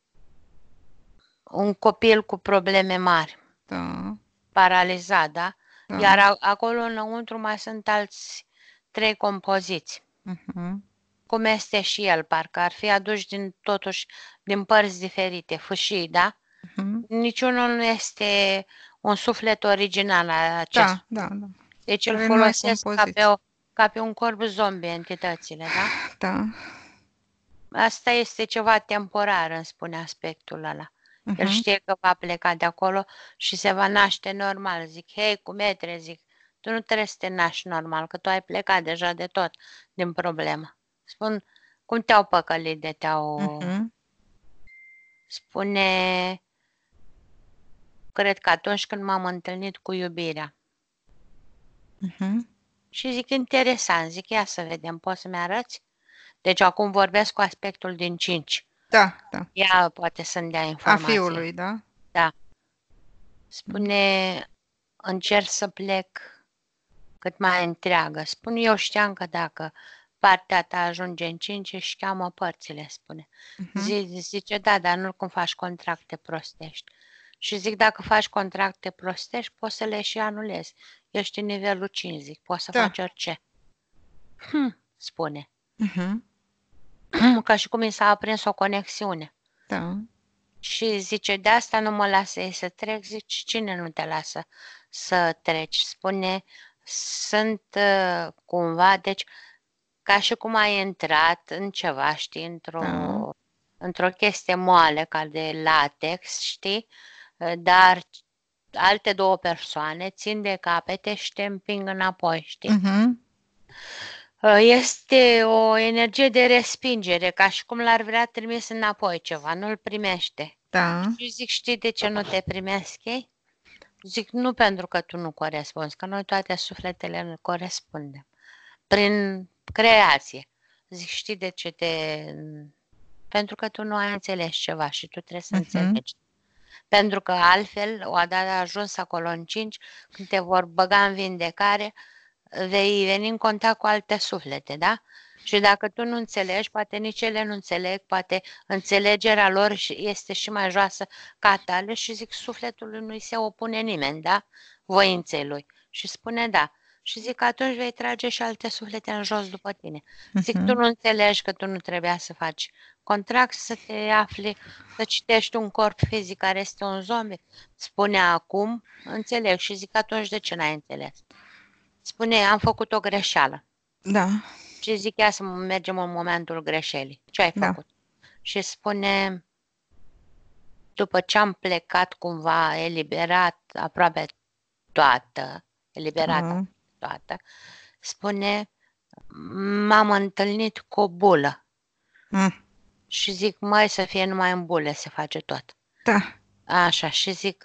S2: un copil cu probleme mari,
S1: Da.
S2: paralizat, da?
S1: Da.
S2: Iar a, acolo înăuntru mai sunt alți trei compoziți.
S1: Mhm.
S2: Cum este și el, parcă ar fi aduși din, totuși din părți diferite, fâșii, da?
S1: Mhm.
S2: Niciunul nu este un suflet original al acestui.
S1: Da, da, da.
S2: Deci îl
S1: Avem noi
S2: folosesc ca pe,
S1: compoziți.
S2: o, ca pe un corp zombie entitățile, da?
S1: Da.
S2: Asta este ceva temporar, îmi spune aspectul ăla. El
S1: Mhm.
S2: știe că va pleca de acolo și se va naște normal. Zic, hei, cu metre, zic, tu nu trebuie să te naști normal, că tu ai plecat deja de tot din problemă. Spun, cum te-au păcălit de te-au...
S1: Mhm.
S2: Spune, cred că atunci când m-am întâlnit cu iubirea.
S1: Mhm.
S2: Și zic, interesant, zic, ia să vedem, poți să-mi arăți? Deci acum vorbesc cu aspectul din cinci.
S1: Da, da.
S2: Ea poate să-mi dea
S1: A
S2: informație.
S1: fiului, da?
S2: Da. Spune, încerc să plec cât mai întreagă. Spune, eu știam că dacă partea ta ajunge în cinci, își cheamă părțile, spune.
S1: Mhm.
S2: Zi, zice, da, dar nu cum faci contracte prostești. Și zic, dacă faci contracte prostești, poți să le și anulezi. Ești în nivelul cinci, zic, poți să
S1: Da.
S2: faci orice. Hm, spune.
S1: Mhm.
S2: Ca și cum mi s-a aprins o conexiune.
S1: Da.
S2: Și zice, de asta nu mă lasă ei să trec. Zici, cine nu te lasă să treci? Spune, sunt uh, cumva, deci ca și cum ai intrat în ceva, știi, într-o,
S1: Da.
S2: într-o chestie moale ca de latex, știi, dar alte două persoane țin de capete și te împing înapoi, știi?
S1: Mhm.
S2: Este o energie de respingere, ca și cum l-ar vrea trimis înapoi ceva, nu-l primește.
S1: Da.
S2: Și zic, știi de ce nu te primesc ei? Zic, nu pentru că tu nu corespunzi, că noi toate sufletele ne corespundem. Prin creație. Zic, știi de ce te... Pentru că tu nu ai înțeles ceva și tu trebuie să
S1: Mhm.
S2: înțelegi. Pentru că altfel, odată ajuns acolo în cinci, când te vor băga în vindecare, vei veni în contact cu alte suflete, da? Și dacă tu nu înțelegi, poate nici ele nu înțeleg, poate înțelegerea lor este și mai joasă ca tale și zic, sufletului nu-i se opune nimeni, da? Voinței lui. Și spune da. Și zic, atunci vei trage și alte suflete în jos după tine. Zic, tu
S1: Mhm.
S2: nu înțelegi că tu nu trebuia să faci contract, să te afli, să citești un corp fizic care este un zombie. Spune acum, înțeleg. Și zic, atunci de ce n-ai înțeles? Spune, am făcut o greșeală.
S1: Da.
S2: Și zic, ia să mergem în momentul greșelii. Ce ai
S1: Da.
S2: făcut? Și spune, după ce am plecat cumva eliberat aproape toată, eliberat
S1: Da.
S2: toată, spune, m-am întâlnit cu o bulă.
S1: Mm.
S2: Și zic, mai să fie numai în bule se face tot.
S1: Da.
S2: Așa, și zic,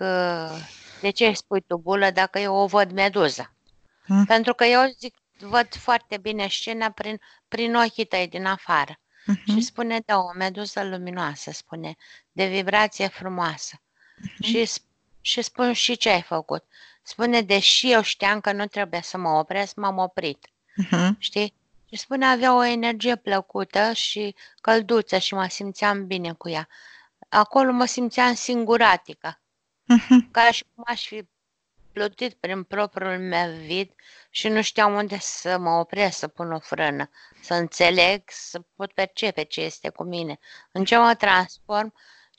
S2: de ce spui tu bulă dacă eu o văd meduză?
S1: Mm.
S2: Pentru că eu zic, văd foarte bine scena prin, prin ochii tăi din afară. Și
S1: Mhm.
S2: spune, da, o meduză luminoasă, spune, de vibrație frumoasă. Și, și spun, și ce ai făcut? Spune, deși eu știam că nu trebuie să mă opresc, m-am oprit.
S1: Mhm.
S2: Știi? Și spune, avea o energie plăcută și călduță și mă simțeam bine cu ea. Acolo mă simțeam singuratică,
S1: Mhm.
S2: ca și cum aș fi plutit prin propriul meu vid și nu știam unde să mă opresc, să pun o frână, să înțeleg, să pot percepe ce este cu mine, în ce mă transform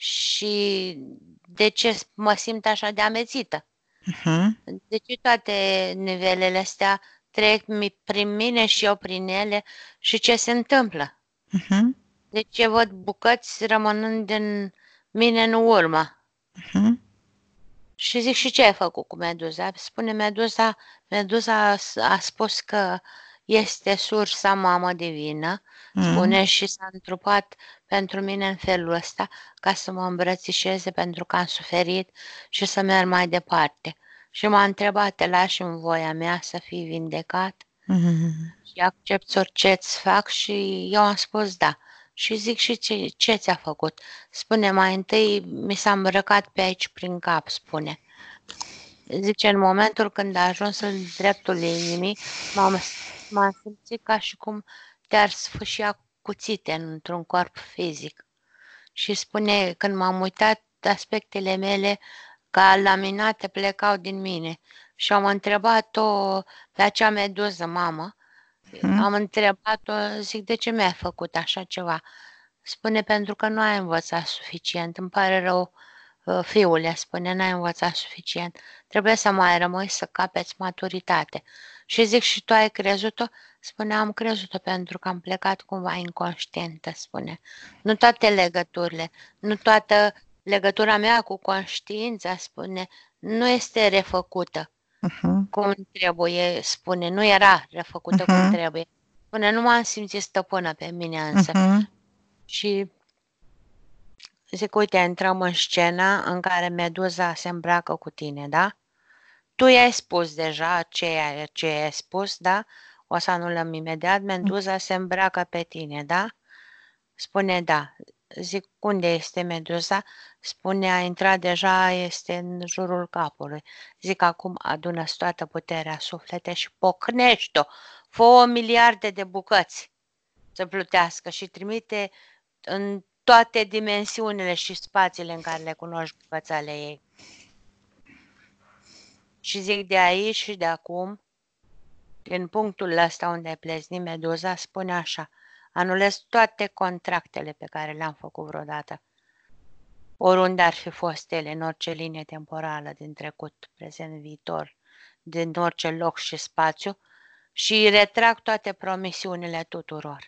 S2: și de ce mă simt așa de amețită.
S1: Mhm.
S2: De ce toate nivelele astea trec prin mine și eu prin ele și ce se întâmplă?
S1: Mhm.
S2: De ce văd bucăți rămânând în mine în urmă?
S1: Mhm.
S2: Și zic, și ce ai făcut cu meduza? Spune meduza, meduza a, a spus că este sursa mamă divină,
S1: Mm.
S2: spune, și s-a întrupat pentru mine în felul ăsta, ca să mă îmbrățișeze pentru că am suferit și să merg mai departe. Și m-a întrebat, te lași în voia mea să fii vindecat?
S1: Mhm.
S2: Și accepți orice îți fac? Și eu am spus da. Și zic, și ce, ce ți-a făcut? Spune, mai întâi mi s-a îmbrăcat pe aici prin cap, spune. Zice, în momentul când a ajuns în dreptul inimii, m-am, m-am simțit ca și cum te-ar sfâșia cuțite într-un corp fizic. Și spune, când m-am uitat, aspectele mele ca laminate plecau din mine. Și am întrebat-o pe acea meduză, mamă,
S1: Mhm.
S2: am întrebat-o, zic, de ce mi-ai făcut așa ceva? Spune, pentru că nu ai învățat suficient, îmi pare rău, fiule, spune, n-ai învățat suficient, trebuie să mai rămâi să capeți maturitate. Și zic, și tu ai crezut-o? Spune, am crezut-o pentru că am plecat cumva inconștientă, spune. Nu toate legăturile, nu toată legătura mea cu conștiința, spune, nu este refăcută
S1: Mhm.
S2: cum trebuie, spune, nu era refăcută cum
S1: Mhm.
S2: trebuie. Spune, nu m-am simțit stăpână pe mine însă.
S1: Mhm.
S2: Și zic, uite, intrăm în scena în care meduza se îmbracă cu tine, da? Tu i-ai spus deja ce, ce ai spus, da? O să anulăm imediat. Meduza se îmbracă pe tine, da? Spune da. Zic, unde este meduza? Spune, a intrat deja, este în jurul capului. Zic, acum adună-ți toată puterea suflete și pocnește-o. Fă o miliarde de bucăți să plutească și trimite în toate dimensiunile și spațiile în care le cunoști bucățele ei. Și zic de aici și de acum, din punctul ăsta unde ai pleznit Meduza, spune așa: anulez toate contractele pe care le-am făcut vreodată, oriunde ar fi fost ele, în orice linie temporală, din trecut, prezent, viitor, din orice loc și spațiu, și retrag toate promisiunile tuturor.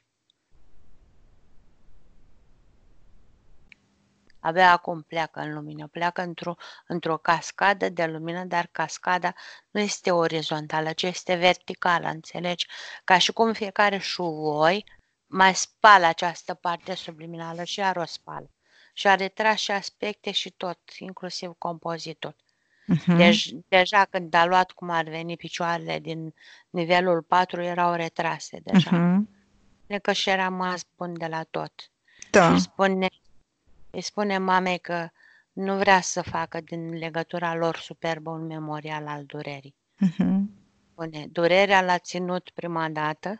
S2: Abia acum pleacă în lumină, pleacă într-o, într-o cascadă de lumină, dar cascada nu este orizontală, ci este verticală, înțelegi? Ca și cum fiecare șuvoi mai spală această parte subliminală și iar o spală. Și a retras și aspecte și tot, inclusiv compozitul.
S1: Mhm.
S2: Deci, deja când a luat cum ar veni picioarele din nivelul patru, erau retrase deja.
S1: Mhm.
S2: Spune că și era rămas bun de la tot.
S1: Da.
S2: Și spune, îi spune mamei că nu vrea să facă din legătura lor superbă un memorial al durerii.
S1: Mhm.
S2: Spune, durerea l-a ținut prima dată,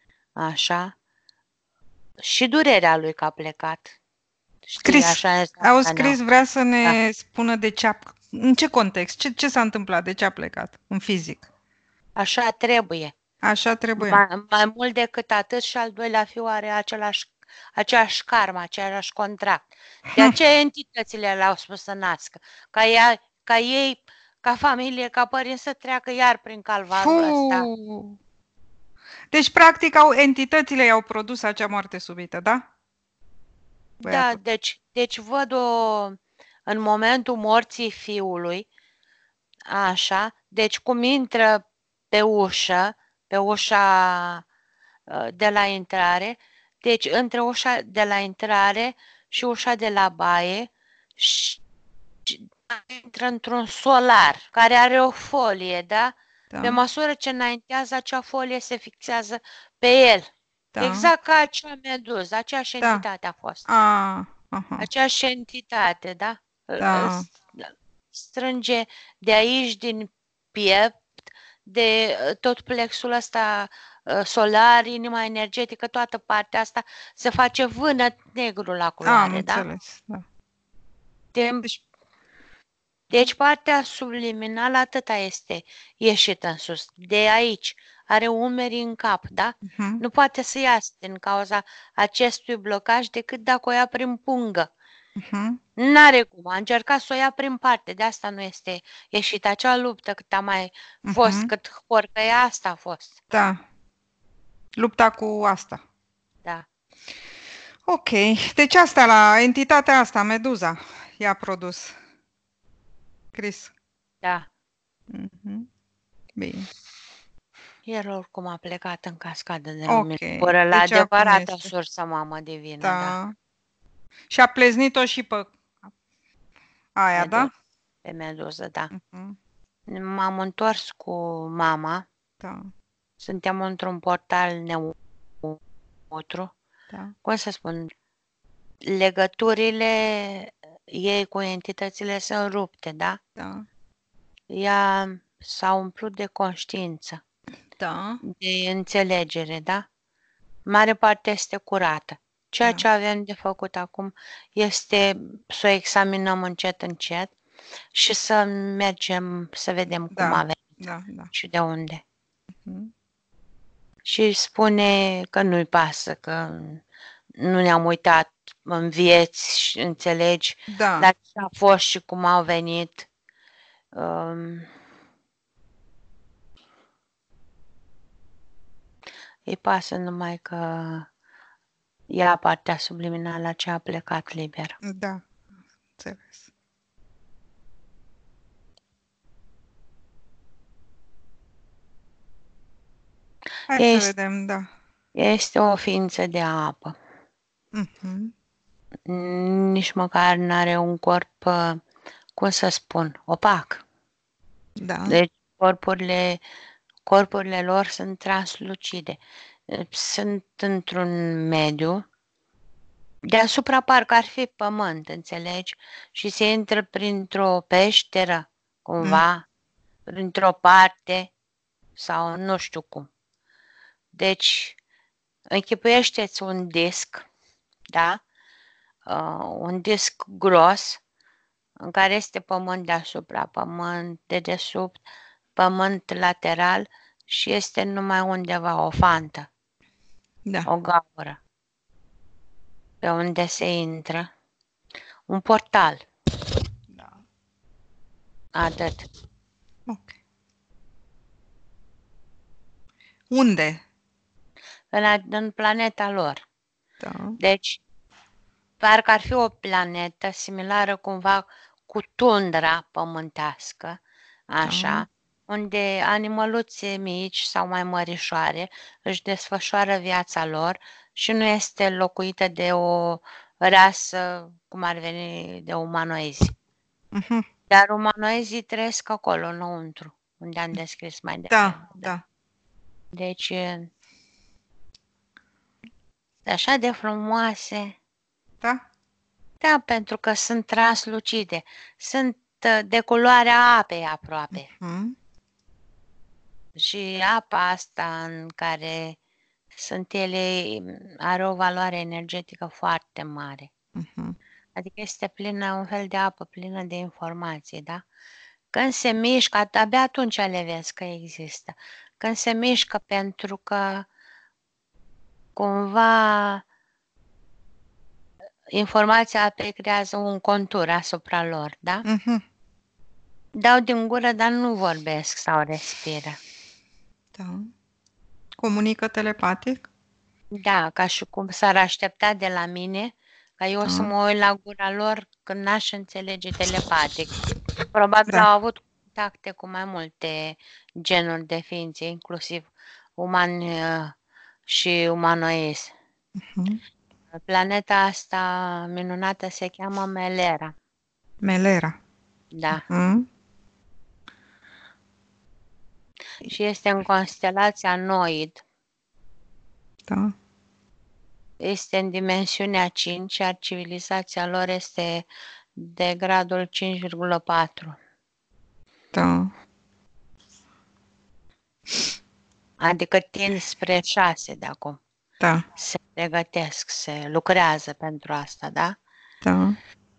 S2: așa, și durerea lui că a plecat. Știi,
S1: Cris,
S2: așa este.
S1: auzi, Cris vrea să ne
S2: Da.
S1: spună de ce a, în ce context, ce, ce s-a întâmplat, de ce a plecat, în fizic.
S2: Așa trebuie.
S1: Așa trebuie.
S2: Mai, mai mult decât atât, și al doilea fiu are același, aceeași karmă, același contract. De aceea entitățile le-au spus să nască. Ca, ea, ca ei, ca familie, ca părinți, să treacă iar prin calvarul ăsta.
S1: Fu! Deci, practic, au, entitățile i-au produs acea moarte subită, da?
S2: Da,
S1: Băiatul.
S2: deci, deci văd o, în momentul morții fiului, așa, deci cum intră pe ușă, pe ușa uh, de la intrare, deci între ușa de la intrare și ușa de la baie, și și intră într-un solar care are o folie, da?
S1: Da,
S2: Pe măsură ce înaintează, acea folie se fixează pe el.
S1: da,
S2: Exact ca acea meduză, aceeași
S1: da.
S2: entitate a fost.
S1: A, aha,
S2: Aceeași entitate, da? Îl- îl
S1: da.
S2: s- Strânge de aici, din piept, de uh, tot plexul ăsta uh, solar, inima energetică, toată partea asta, se face vânăt negru la
S1: Am
S2: culoare, da?
S1: înțeles, da.
S2: De,
S1: Deci,
S2: deci partea subliminală atâta este ieșită în sus. De aici are umerii în cap, da?
S1: mhm,
S2: Nu poate să iasă din cauza acestui blocaj decât dacă o ia prin pungă.
S1: mhm,
S2: N-are cum, a încercat să o ia prin parte, de asta nu este ieșit. Acea luptă cât a mai fost,
S1: mhm,
S2: cât horcăia, asta a fost.
S1: da. Lupta cu asta.
S2: Da,
S1: Ok, deci asta, la entitatea asta, Meduza, i-a produs Cris.
S2: da.
S1: Mhm. Bine.
S2: El oricum a plecat în cascadă de
S1: Ok,
S2: lumină, fără la
S1: deci acum
S2: adevărata
S1: este.
S2: sursă mamă divină, da.
S1: Da. Și a pleznit-o și pe aia, da?
S2: Meduză, pe meduză, da.
S1: Mhm,
S2: M-am întors cu mama,
S1: da,
S2: suntem într-un portal neutru,
S1: da.
S2: cum să spun, legăturile ei cu entitățile sunt rupte, da?
S1: Da,
S2: Ea s-a umplut de conștiință,
S1: da,
S2: de înțelegere, da? Mare parte este curată. Ceea
S1: da,
S2: ce avem de făcut acum este să o examinăm încet, încet și să mergem să vedem cum
S1: da,
S2: avem
S1: da, da.
S2: și de unde.
S1: Mhm.
S2: Și spune că nu-i pasă, că nu ne-am uitat în vieți, și înțelegi,
S1: Da,
S2: dar ce a fost și cum au venit. Um, îi pasă numai că ea, partea subliminală, ce a plecat liber.
S1: da, înțeles. Hai să
S2: Este,
S1: vedem, da.
S2: este o ființă de apă.
S1: Mhm.
S2: Nici măcar nu are un corp, uh, cum să spun, opac.
S1: Da,
S2: Deci corpurile, corpurile lor sunt translucide. Sunt într-un mediu, deasupra parcă ar fi pământ, înțelegi? Și se intră printr-o peșteră, cumva, printr-o parte, sau nu știu cum. Deci, închipuiește-ți un disc, da? uh, un disc gros în care este pământ deasupra, pământ de desubt, pământ lateral și este numai undeva o fantă,
S1: Da.
S2: o gaură, pe unde se intră. Un portal,
S1: Da.
S2: atât.
S1: Ok. Unde?
S2: În, a- în planeta lor.
S1: Da.
S2: Deci, parcă ar fi o planetă similară cumva cu tundra pământească, așa,
S1: Da.
S2: unde animăluțe mici sau mai mărișoare își desfășoară viața lor și nu este locuită de o rasă, cum ar veni, de umanoizi.
S1: Mhm.
S2: Dar umanoizii trăiesc acolo, înăuntru, unde am descris mai devreme.
S1: Da, da.
S2: Deci, așa de frumoase.
S1: Da?
S2: Da, pentru că sunt translucide. Sunt uh, de culoarea apei aproape.
S1: Mhm.
S2: Și apa asta în care sunt ele are o valoare energetică foarte mare.
S1: Mhm.
S2: Adică este plină, un fel de apă plină de informații, da? Când se mișcă, abia atunci le vezi că există. Când se mișcă pentru că cumva informația apei creează un contur asupra lor, da?
S1: Mhm.
S2: Dau din gură, dar nu vorbesc sau respiră.
S1: Da. Comunică telepatic?
S2: Da, ca și cum s-ar aștepta de la mine ca eu
S1: Da.
S2: să mă uit la gura lor când n-aș înțelege telepatic. Probabil
S1: Da.
S2: au avut contacte cu mai multe genuri de ființe, inclusiv umani uh, și umanoizi.
S1: Mhm.
S2: Planeta asta minunată se cheamă Melera.
S1: Melera.
S2: Da.
S1: Mhm.
S2: Și este în constelația Noid.
S1: Da.
S2: Este în dimensiunea cinci, iar civilizația lor este de gradul cinci virgulă patru.
S1: Da.
S2: Adică tind spre șase de acum.
S1: Da.
S2: Se pregătesc, se lucrează pentru asta, da?
S1: Da.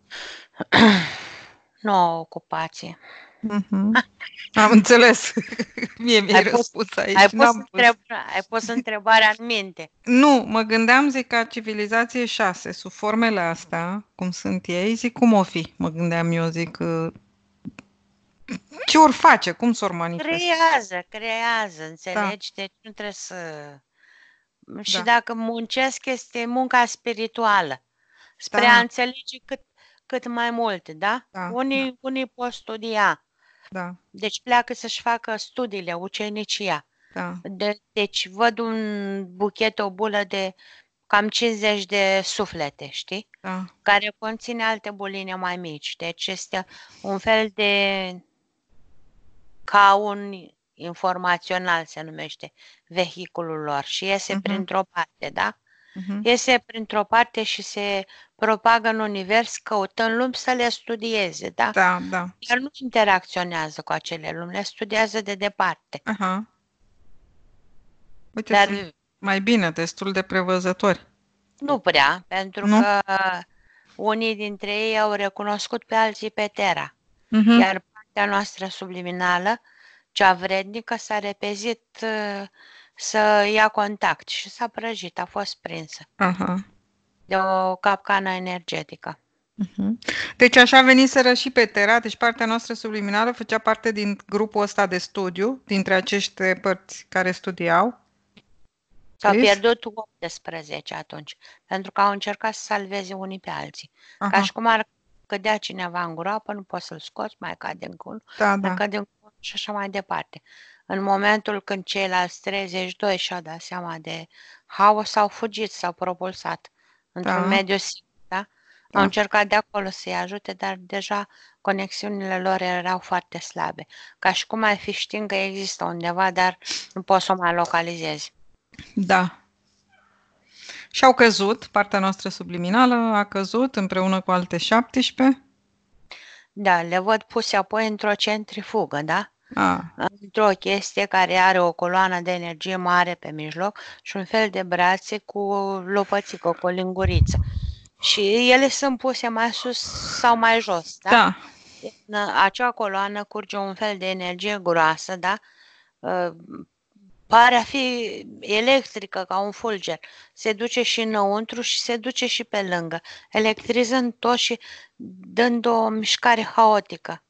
S2: Nu au ocupație.
S1: Mhm. Am înțeles. Mie mi-ai
S2: Ai pus,
S1: răspuns aici.
S2: ai, pus
S1: N-am pus.
S2: întreb, ai pus întrebarea în minte.
S1: Nu, mă gândeam, zic, ca civilizație șase, sub formele astea, cum sunt ei, zic, cum o fi? Mă gândeam eu, zic, uh, ce ori face, cum s-or manifesta?
S2: Creează, creează,
S1: Da,
S2: înțelegi? Deci nu trebuie să... Și
S1: da,
S2: dacă muncesc, este munca spirituală. Spre a
S1: da,
S2: înțelege cât, cât mai mult, da?
S1: da, da,
S2: Unii, unii pot studia.
S1: da,
S2: Deci pleacă să-și facă studiile, ucenicia.
S1: da,
S2: De, deci văd un buchet, o bulă de cam cincizeci de suflete, știi?
S1: da,
S2: Care conține alte buline mai mici. Deci este un fel de ca un informațional se numește vehiculul lor și iese
S1: mhm,
S2: printr-o parte, da?
S1: mhm,
S2: Iese printr-o parte și se propagă în univers căutând lumi să le studieze, da?
S1: da, da,
S2: Dar nu interacționează cu acele lumi, le studiază de departe.
S1: aha. Uite,
S2: Dar
S1: sunt mai bine, destul de prevăzători,
S2: nu prea, pentru
S1: nu?
S2: că unii dintre ei au recunoscut pe alții pe Terra,
S1: Mhm,
S2: iar partea noastră subliminală, cea vrednică, s-a repezit uh, să ia contact și s-a prăjit, a fost prinsă
S1: aha.
S2: de o capcană energetică.
S1: Mhm. Deci așa veniseră și pe Terra, deci partea noastră subliminală făcea parte din grupul ăsta de studiu, dintre acești părți care studiau.
S2: S-au
S1: Chris?
S2: pierdut optsprezece atunci, pentru că au încercat să salveze unii pe alții. Ca
S1: Aha,
S2: și cum ar cădea cineva în groapă, nu poți să-l scoți, mai cade în cul,
S1: da,
S2: mai
S1: da,
S2: cade în cul și așa mai departe. În momentul când ceilalți treizeci și doi și-au dat seama de haos, s-au fugit, s-au propulsat într-un
S1: da,
S2: mediu sigur, da? Au
S1: da,
S2: încercat de acolo să-i ajute, dar deja conexiunile lor erau foarte slabe. Ca și cum ai fi știind că există undeva, dar nu poți să o mai localizezi.
S1: da. Și au căzut, partea noastră subliminală a căzut împreună cu alte șaptesprezece.
S2: Da, le văd puse apoi într-o centrifugă, da?
S1: A,
S2: Într-o chestie care are o coloană de energie mare pe mijloc și un fel de brațe cu lopățică, cu o linguriță. Și ele sunt puse mai sus sau mai jos, da?
S1: Da.
S2: În acea coloană curge un fel de energie groasă, da? Uh, Pare a fi electrică ca un fulger. Se duce și înăuntru și se duce și pe lângă, electrizând tot și dând o mișcare haotică.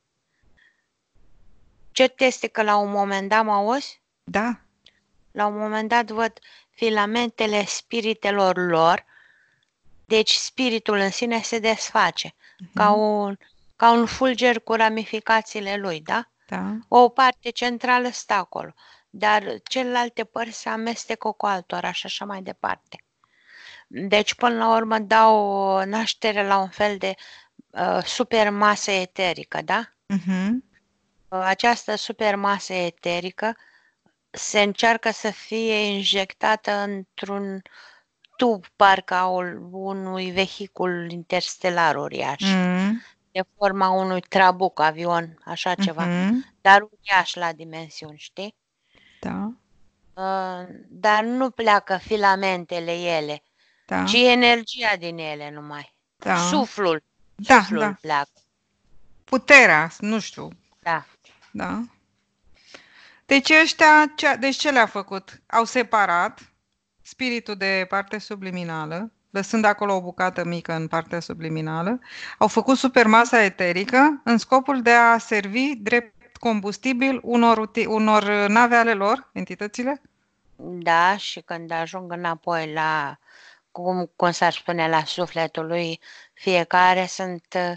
S2: Ce este că la un moment dat, mă auzi?
S1: Da.
S2: La un moment dat văd filamentele spiritelor lor, deci spiritul în sine se desface,
S1: Mhm.
S2: ca un, ca un fulger cu ramificațiile lui, da?
S1: Da.
S2: O parte centrală stă acolo, dar celelalte părți se amestecă cu altora și așa mai departe. Deci, până la urmă, dau naștere la un fel de uh, supermasă eterică, da?
S1: Mhm.
S2: Această supermasă eterică se încearcă să fie injectată într-un tub, parcă a unui vehicul interstelar uriaș,
S1: Mm.
S2: de forma unui trabuc, avion, așa ceva,
S1: Mhm.
S2: dar uriaș la dimensiuni, știi?
S1: Da.
S2: Uh, Dar nu pleacă filamentele ele,
S1: Da.
S2: ci energia din ele numai.
S1: Da.
S2: Suflul,
S1: Da,
S2: suflul
S1: da.
S2: pleacă,
S1: Puterea, nu știu.
S2: da.
S1: Da. Deci ăștia, ce, deci ce le-a făcut? Au separat spiritul de parte subliminală, lăsând acolo o bucată mică în partea subliminală, au făcut supermasa eterică în scopul de a servi drept combustibil unor, uti- unor nave ale lor, entitățile?
S2: Da, și când ajung înapoi la, cum, cum s-ar spune, la sufletul lui, fiecare sunt uh,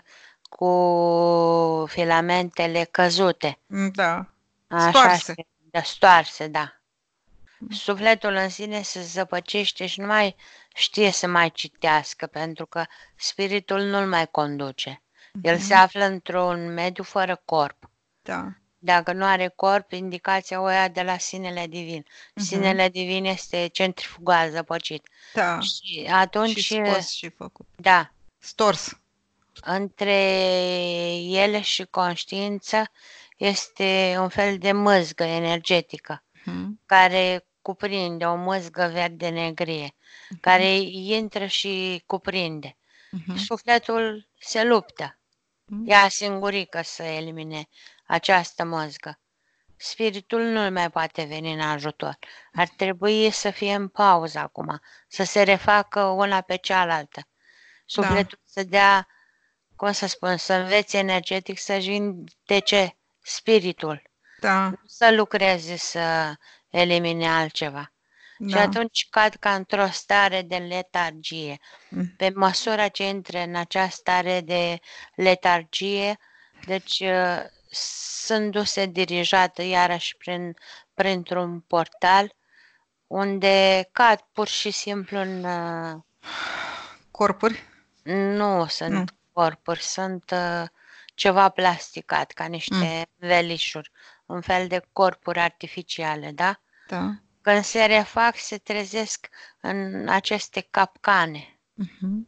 S2: cu filamentele căzute,
S1: Da.
S2: așa,
S1: Stoarse.
S2: și de stoarse, da. Sufletul în sine se zăpăcește și nu mai știe să mai citească, pentru că spiritul nu-l mai conduce. El se
S1: Mhm.
S2: află într-un mediu fără corp.
S1: Da.
S2: Dacă nu are corp, indicația o ia de la sinele divin.
S1: Mhm.
S2: Sinele divin este centrifugal, zăpăcit.
S1: Da.
S2: Și atunci,
S1: Și scos și făcut.
S2: da,
S1: Stors.
S2: între ele și conștiință este un fel de mâzgă energetică,
S1: Mhm.
S2: care cuprinde o mâzgă verde-negrie, care intră și cuprinde.
S1: Mhm.
S2: Sufletul se luptă,
S1: Mhm.
S2: ea singurică să elimine această mâzgă. Spiritul nu mai poate veni în ajutor. Ar trebui să fie în pauză acum, să se refacă una pe cealaltă. Sufletul să dea, cum să spun, să învețe energetic să-și vindece spiritul,
S1: Da.
S2: nu să lucreze să elimine altceva. Și
S1: Da.
S2: atunci cad ca într-o stare de letargie.
S1: Mm.
S2: Pe măsură ce intră în această stare de letargie, deci uh, sunt duse dirijată iarăși prin, printr-un portal unde cad pur și simplu în... uh,
S1: Corpuri?
S2: Nu
S1: Nu.
S2: sunt corpuri, sunt uh, ceva plasticat, ca
S1: Mm.
S2: niște velișuri, un fel de corpuri artificiale, da?
S1: Da.
S2: Când se refac, se trezesc în aceste capcane.
S1: Mhm.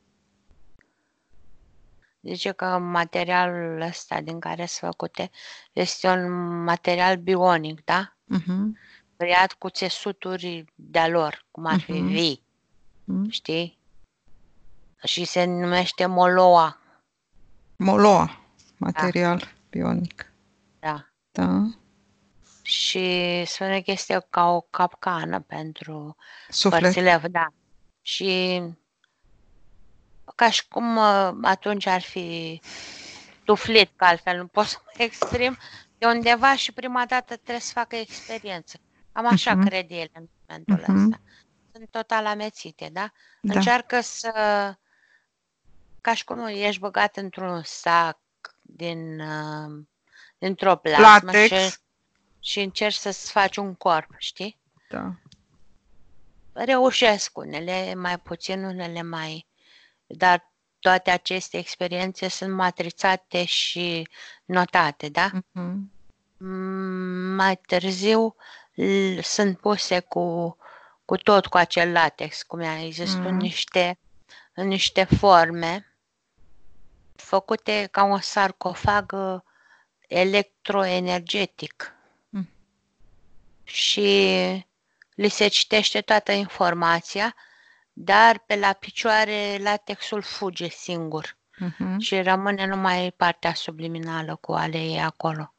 S2: Zice că materialul ăsta din care sunt făcute este un material bionic, da?
S1: Mhm.
S2: Creat cu țesuturi de-a lor, cum ar fi
S1: Mhm.
S2: vii,
S1: Mhm.
S2: știi? Și se numește moloa,
S1: Moloa. Material bionic.
S2: da.
S1: Da.
S2: Și spune că este ca o capcană pentru
S1: Suflet.
S2: părțile, da. Și ca și cum uh, atunci ar fi tuflit, că altfel nu pot să mă exprim, de undeva și prima dată trebuie să facă experiență. Cam așa
S1: Mhm.
S2: cred ele în momentul
S1: Mhm.
S2: ăsta. Sunt total amețite, da?
S1: Da.
S2: Încearcă să, ca și cum ești băgat într-un sac din, uh, dintr-o plasmă și,
S1: Latex.
S2: și încerci să-ți faci un corp, știi?
S1: Da.
S2: Reușesc unele, mai puțin, unele mai... Dar toate aceste experiențe sunt matrițate și notate, da?
S1: Mhm.
S2: Mm, Mai târziu l- sunt puse cu, cu tot cu acel latex, cum ai zis tu, în
S1: Mm.
S2: niște, în niște forme făcute ca un sarcofag uh, electroenergetic
S1: Mm.
S2: și li se citește toată informația dar pe la picioare latexul fuge singur
S1: Mhm.
S2: și rămâne numai partea subliminală cu ale ei acolo.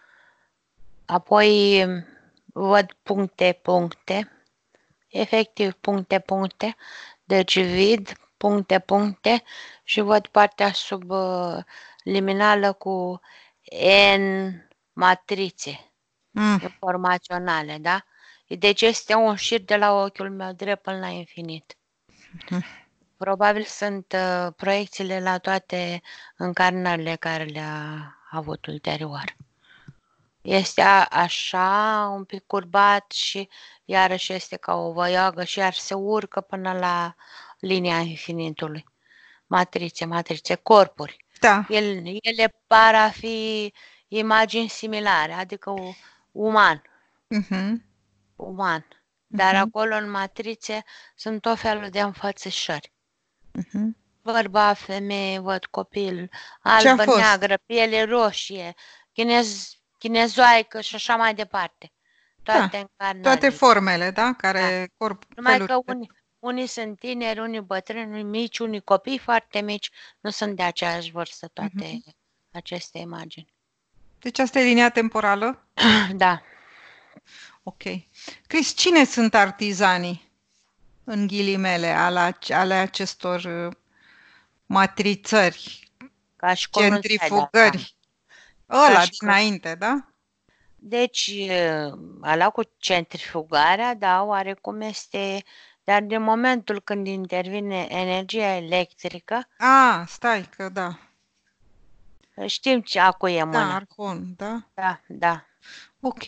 S2: Apoi văd puncte, puncte, efectiv puncte, puncte, deci vid puncte, puncte și văd partea subliminală cu N matrițe
S1: Mm.
S2: informaționale, da? Deci este un șir de la ochiul meu drept până la infinit.
S1: Mhm.
S2: Probabil sunt uh, proiecțiile la toate încarnările care le-a avut ulterior. Este a, așa, un pic curbat și iarăși este ca o văioagă și iar se urcă până la linia infinitului. Matrițe, matrițe, corpuri.
S1: Da.
S2: El, ele par a fi imagini similare, adică u- uman,
S1: Mhm.
S2: uman. Dar
S1: Mhm.
S2: acolo în matrițe sunt tot felul de înfățișări.
S1: Mhm.
S2: Bărbat, femeie, văd copil,
S1: Ce a
S2: albă,
S1: fost?
S2: neagră, piele roșie, chinez, chinezoaică și așa mai departe.
S1: Da.
S2: Toate
S1: Toate
S2: încarnările.
S1: formele, da?
S2: Da.
S1: Care corp,
S2: Numai
S1: feluri
S2: că
S1: de...
S2: unii, unii sunt tineri, unii bătrâni, unii mici, unii copii foarte mici, nu sunt de aceeași vârstă toate
S1: Mhm.
S2: aceste imagini.
S1: Deci asta e linia temporală?
S2: Da.
S1: Ok. Cris, cine sunt artizanii, în ghilimele, ale, ale acestor uh, matrițări,
S2: Ca și cum nu-ți dai seama.
S1: centrifugări?
S2: Ca
S1: Ăla
S2: și cum.
S1: dinainte, da?
S2: Deci, ala cu centrifugarea, da, oarecum este, dar din momentul când intervine energia electrică,
S1: A, stai, că da.
S2: știm ce a cui e
S1: Da,
S2: mâna.
S1: arhon, da?
S2: Da, da.
S1: Ok.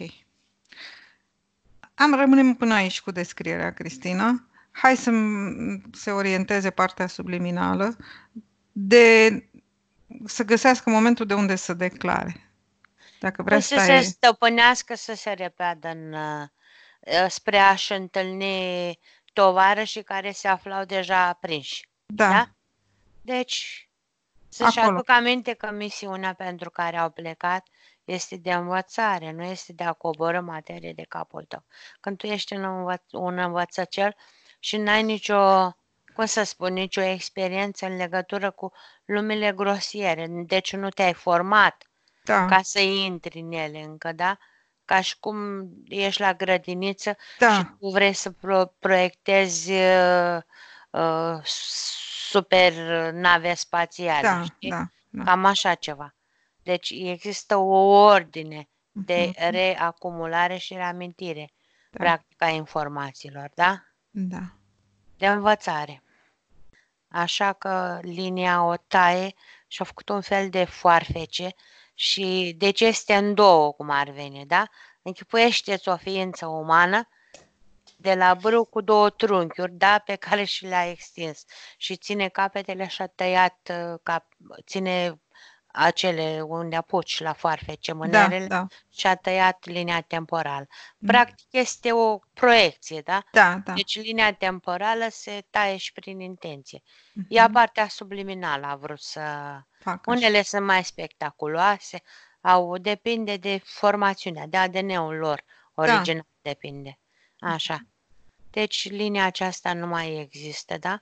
S1: Am rămânem până aici cu descrierea, Cristina. Hai să se orienteze partea subliminală, de să găsească momentul de unde să declare. Dacă vrea
S2: Păi
S1: să
S2: să se
S1: taie...
S2: stăpânească, să se repeadă în, uh, spre a-și întâlni tovarășii care se aflau deja aprinși.
S1: Da,
S2: Da? Deci, să-și
S1: acolo.
S2: aducă aminte că misiunea pentru care au plecat este de învățare, nu este de a coborî materie de capul tău. Când tu ești un, învăț- un învățăcel și n-ai nicio, cum să spun, nicio experiență în legătură cu lumile grosiere, deci nu te-ai format
S1: Da,
S2: ca să intri în ele încă, da? Ca și cum ești la grădiniță și
S1: da,
S2: tu vrei să pro- proiectezi uh, uh, super nave spațiale,
S1: da,
S2: știi?
S1: da, da.
S2: Cam așa ceva. Deci există o ordine de
S1: Mhm,
S2: reacumulare și reamintire,
S1: da,
S2: practic, a informațiilor, da?
S1: da.
S2: De învățare. Așa că linia o taie și a făcut un fel de foarfece și deci este în două, cum ar veni, da? Închipuiește-ți o ființă umană de la brâu cu două trunchiuri, da, pe care și le-a extins și ține capetele și a tăiat, uh, cap, ține acele unde apuci la foarfece
S1: Da,
S2: mânerele
S1: da,
S2: și a tăiat linia temporală.
S1: mm,
S2: Practic este o proiecție, da?
S1: da, da.
S2: Deci linia temporală se taie și prin intenție. Ea
S1: Mhm,
S2: partea subliminală a vrut să...
S1: fac așa.
S2: Unele sunt mai spectaculoase, au, depinde de formațiunea, de A D N-ul lor
S1: Da,
S2: original depinde. Așa. Deci linia aceasta nu mai există, da?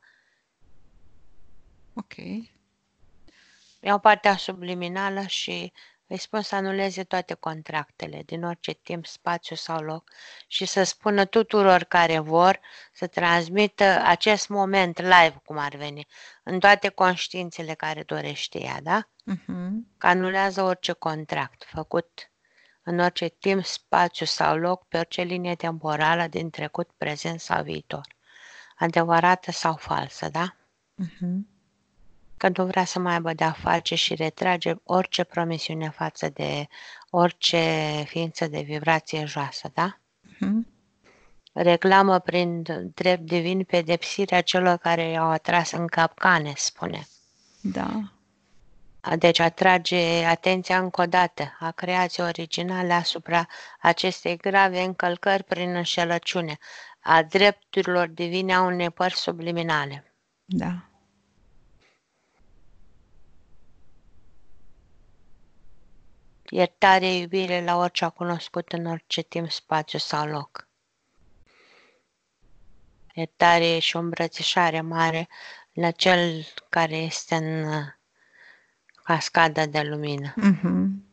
S1: ok.
S2: Iau partea subliminală și îi spun să anuleze toate contractele din orice timp, spațiu sau loc și să spună tuturor care vor să transmită acest moment live, cum ar veni, în toate conștiințele care dorește ea, da?
S1: Mhm,
S2: Că anulează orice contract făcut în orice timp, spațiu sau loc, pe orice linie temporală din trecut, prezent sau viitor. Adevărată sau falsă, da?
S1: mhm,
S2: Că nu vrea să mai aibă de-a face și retrage orice promisiune față de orice ființă de vibrație joasă, da?
S1: mhm.
S2: Reclamă prin drept divin pedepsirea celor care i-au atras în capcane, spune.
S1: Da,
S2: Deci atrage atenția încă o dată a creației originale asupra acestei grave încălcări prin înșelăciune a drepturilor divine a unei părți subliminale.
S1: da.
S2: Iertare, iubire la orice a cunoscut în orice timp, spațiu sau loc. iertare și o îmbrățișare mare la cel care este în uh, cascada de lumină.
S1: Mhm.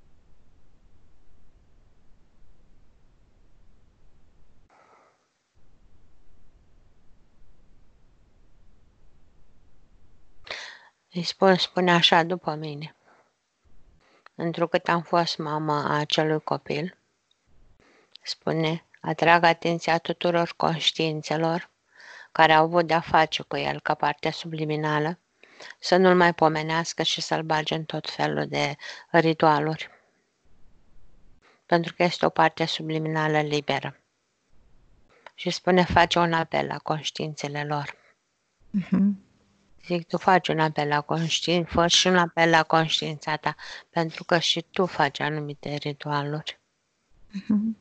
S2: Îi spun, spune așa după mine. Întrucât am fost mama a acelui copil, spune, atrag atenția tuturor conștiințelor care au avut de-a face cu el ca parte subliminală, să nu-l mai pomenească și să-l bage în tot felul de ritualuri. Pentru că este o parte subliminală liberă. Și spune, face un apel la conștiințele lor.
S1: Mhm.
S2: Zic, tu faci un apel la conștiință, fă și un apel la conștiința ta, pentru că și tu faci anumite ritualuri.
S1: Mhm.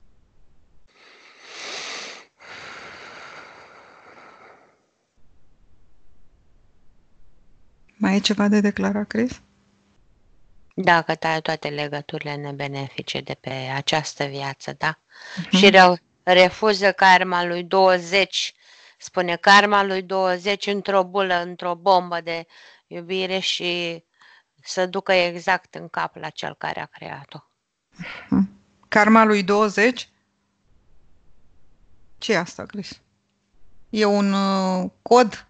S1: Mai e ceva de declarat, Chris?
S2: Dacă tai toate legăturile nebenefice de pe această viață, da?
S1: Mhm.
S2: Și re- refuză karma lui douăzeci, spune karma lui douăzeci într-o bulă, într-o bombă de iubire și să ducă exact în cap la cel care a creat-o.
S1: Mhm. Karma lui douăzeci? Ce e asta, Chris? E un uh, cod?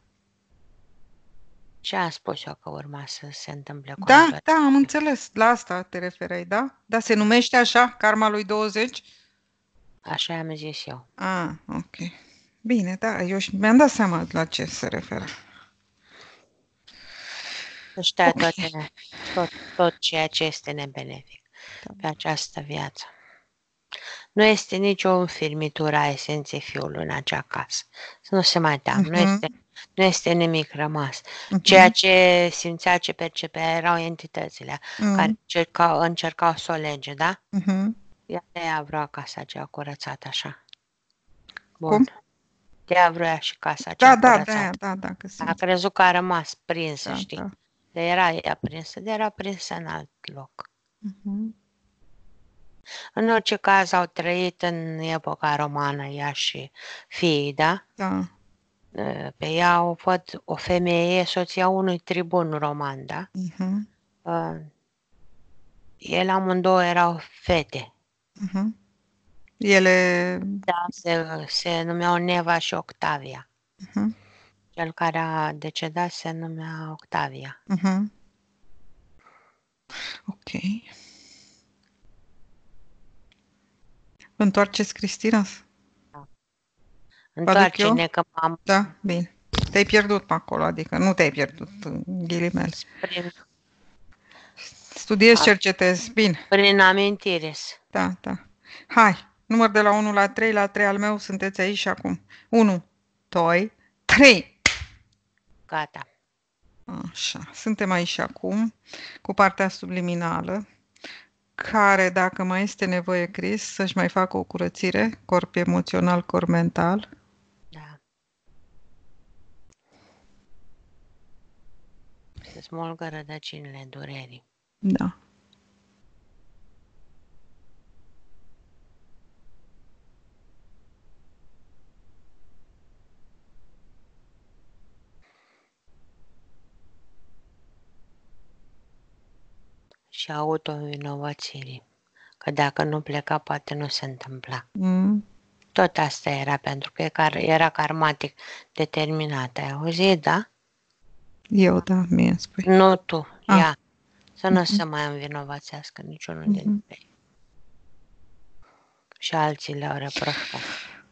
S2: Ce am spus eu că urma să se întâmple cu
S1: Da,
S2: Antonia?
S1: da, am înțeles. La asta te referai, da? Da, se numește așa, karma lui douăzeci?
S2: Așa am zis eu.
S1: Ah, ok. Bine, da, eu și- mi-am dat seama la ce se referă.
S2: Să-și taie
S1: Ok.
S2: toate, tot, tot ceea ce este nebenefic
S1: Da.
S2: pe această viață. Nu este nicio înfirmitură a esenței Fiului în acea casă. Să nu se mai teamă. Nu este,
S1: Mhm,
S2: nu este nimic rămas.
S1: mhm,
S2: Ceea ce simțea, ce percepea, erau entitățile care
S1: mhm,
S2: încercau, încercau să o lege, da?
S1: mhm.
S2: Ea de-aia vrea casa aceea curățată așa.
S1: Cum?
S2: Bun. De-aia vrea și casa
S1: Da,
S2: aceea
S1: da, da,
S2: curățată.
S1: da, da, că
S2: A
S1: simt.
S2: crezut că a rămas prinsă,
S1: Da,
S2: știi?
S1: da.
S2: De era ea prinsă, de era prinsă în alt loc.
S1: Mhm.
S2: În orice caz au trăit în epoca romană ea și fiii, da?
S1: Da.
S2: Pe ea o văd o femeie, soția unui tribun roman, da?
S1: Mhm,
S2: Ele amândouă erau fete.
S1: mhm. Ele...
S2: Da, se, se numeau Neva și Octavia.
S1: Mhm,
S2: Cel care a decedat se numea Octavia.
S1: mhm. Ok. Întoarceți, Cristina?
S2: Da.
S1: Vă aduc eu?
S2: Întoarce-ne că m-am
S1: Da, bine. Te-ai pierdut pe acolo, adică nu te-ai pierdut, în ghilimele.
S2: prin,
S1: Studiezi,
S2: a,
S1: cercetezi. Bine,
S2: prin amintire.
S1: da, da. Hai, număr de la unu la trei, la trei al meu, sunteți aici și acum. unu, doi, trei.
S2: Gata.
S1: Așa, suntem aici și acum, cu partea subliminală, care, dacă mai este nevoie, Cris, să-și mai facă o curățire, corp emoțional, corp mental.
S2: Da. Să smulgă rădăcinile durerii.
S1: Da.
S2: Și auto-învinovățirii. Că dacă nu pleca, poate nu se întâmpla.
S1: Mm.
S2: Tot asta era, pentru că era karmatic determinat. Ai auzit, da?
S1: Eu, da, mie îmi spui.
S2: Nu tu,
S1: Ah.
S2: ea. Să nu
S1: Mhm.
S2: se mai învinovățească niciunul
S1: Mhm.
S2: dintre ei. Și alții le-au reproșat.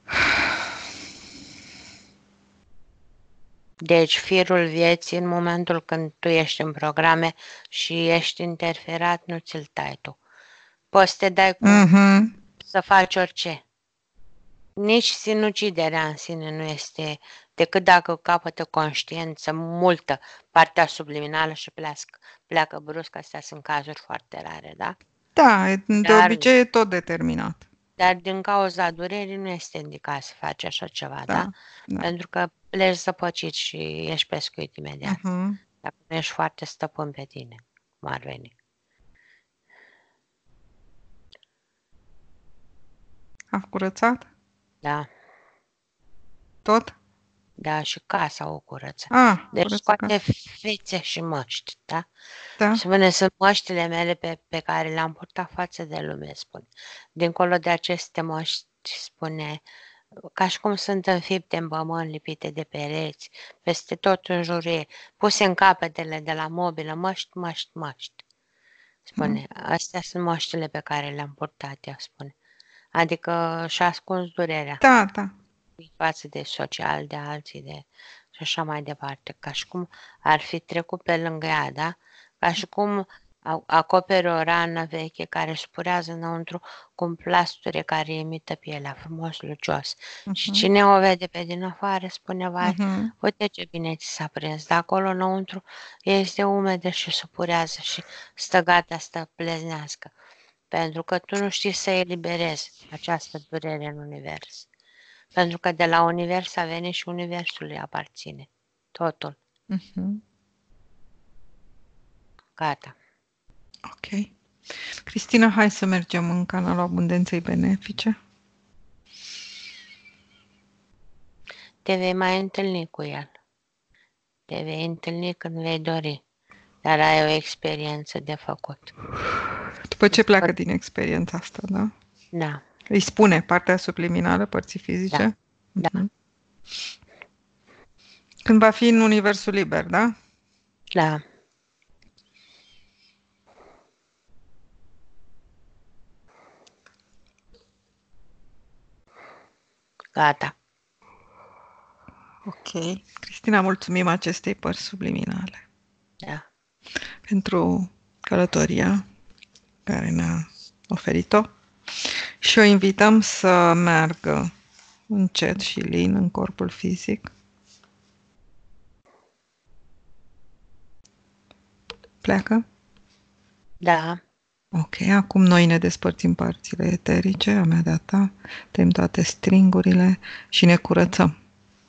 S2: Deci, firul vieții, în momentul când tu ești în programe și ești interferat, nu ți-l tai tu. Poți să te dai cu
S1: Mhm.
S2: să faci orice. Nici sinuciderea în sine nu este decât dacă capătă conștiință multă, partea subliminală și pleacă, pleacă brusc. Astea sunt cazuri foarte rare, da?
S1: Da, e- de
S2: Dar,
S1: obicei e tot determinat.
S2: dar din cauza durerii nu este indicat să faci așa ceva, da?
S1: Da, da.
S2: Pentru că pleci zăpăcit și ești pescuit imediat.
S1: Mhm.
S2: Dacă nu ești foarte stăpân pe tine, cum ar veni.
S1: A curățat?
S2: Da.
S1: tot?
S2: Da, și casa o curăță.
S1: Ah,
S2: Deci
S1: curăță
S2: scoate
S1: casa.
S2: fețe și măști, da?
S1: Da.
S2: Spune, sunt măștile mele pe, pe care le-am purtat față de lume, spune. Dincolo de aceste măști, spune, ca și cum sunt înfipte în pământ, lipite de pereți, peste tot în jur ei, puse în capetele de la mobilă, măști, măști, măști. Spune, astea sunt măștile pe care le-am purtat, ea spune. Adică și-a ascuns durerea
S1: Da, da.
S2: față de social, de alții, de și așa mai departe, ca și cum ar fi trecut pe lângă ea, da? Ca și cum acoperi o rană veche care spurează înăuntru cu un plasture care imită pielea, frumos, lucios. Uh-huh. Și cine o vede pe din afară spune, vai, uh-huh. uite ce bine ți s-a prins, de acolo înăuntru este umedă și supurează și stă gata să pleznească, pentru că tu nu știi să eliberezi această durere în univers. Pentru că de la univers a venit și universului aparține. Totul.
S1: Uh-huh.
S2: Gata.
S1: Ok. Cristina, hai să mergem în canalul Abundenței Benefice.
S2: Te vei mai întâlni cu el. Te vei întâlni când vei dori. Dar ai o experiență de făcut.
S1: După ce pleacă din experiența asta, da?
S2: Da.
S1: Îi spune partea subliminală, părții fizice?
S2: Da. Da.
S1: Când va fi în universul liber, da?
S2: Da. Gata.
S1: Ok. Cristina, mulțumim acestei părți subliminale.
S2: Da.
S1: Pentru călătoria care ne-a oferit-o și o invităm să meargă încet și lin în corpul fizic. Pleacă?
S2: Da.
S1: Ok, acum noi ne despărțim părțile eterice, a mea de a ta, tem toate stringurile și ne curățăm.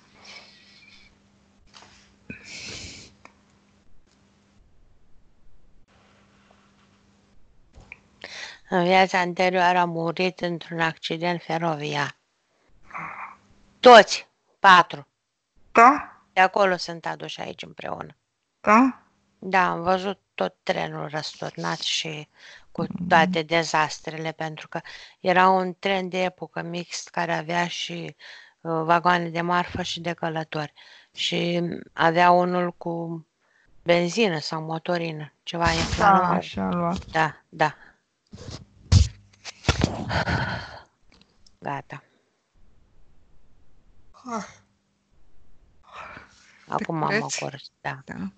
S2: În viața anterioară am murit într-un accident feroviar. Toți, patru.
S1: Da?
S2: De acolo sunt aduși aici împreună.
S1: Da?
S2: Da, am văzut tot trenul răsturnat și cu toate dezastrele, pentru că era un tren de epocă mixt care avea și uh, vagoane de marfă și de călători. Și avea unul cu benzină sau motorină, ceva inflamat.
S1: Da, așa luat.
S2: Da, da. Gata. Acum am acord, da.
S1: Da.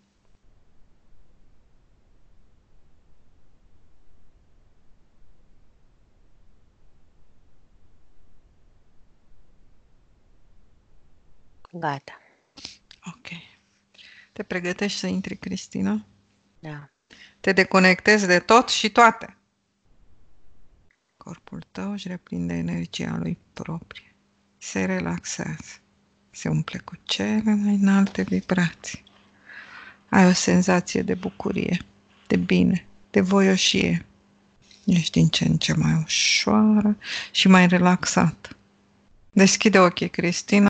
S2: Gata.
S1: Ok. Te pregătești să intri, Cristina?
S2: Da.
S1: Te deconectezi de tot și toate. Corpul tău își reprinde energia lui proprie. Se relaxează. Se umple cu cele mai înalte vibrații. Ai o senzație de bucurie, de bine, de voioșie. Ești din ce în ce mai ușoară și mai relaxată. Deschide ochii, Cristina.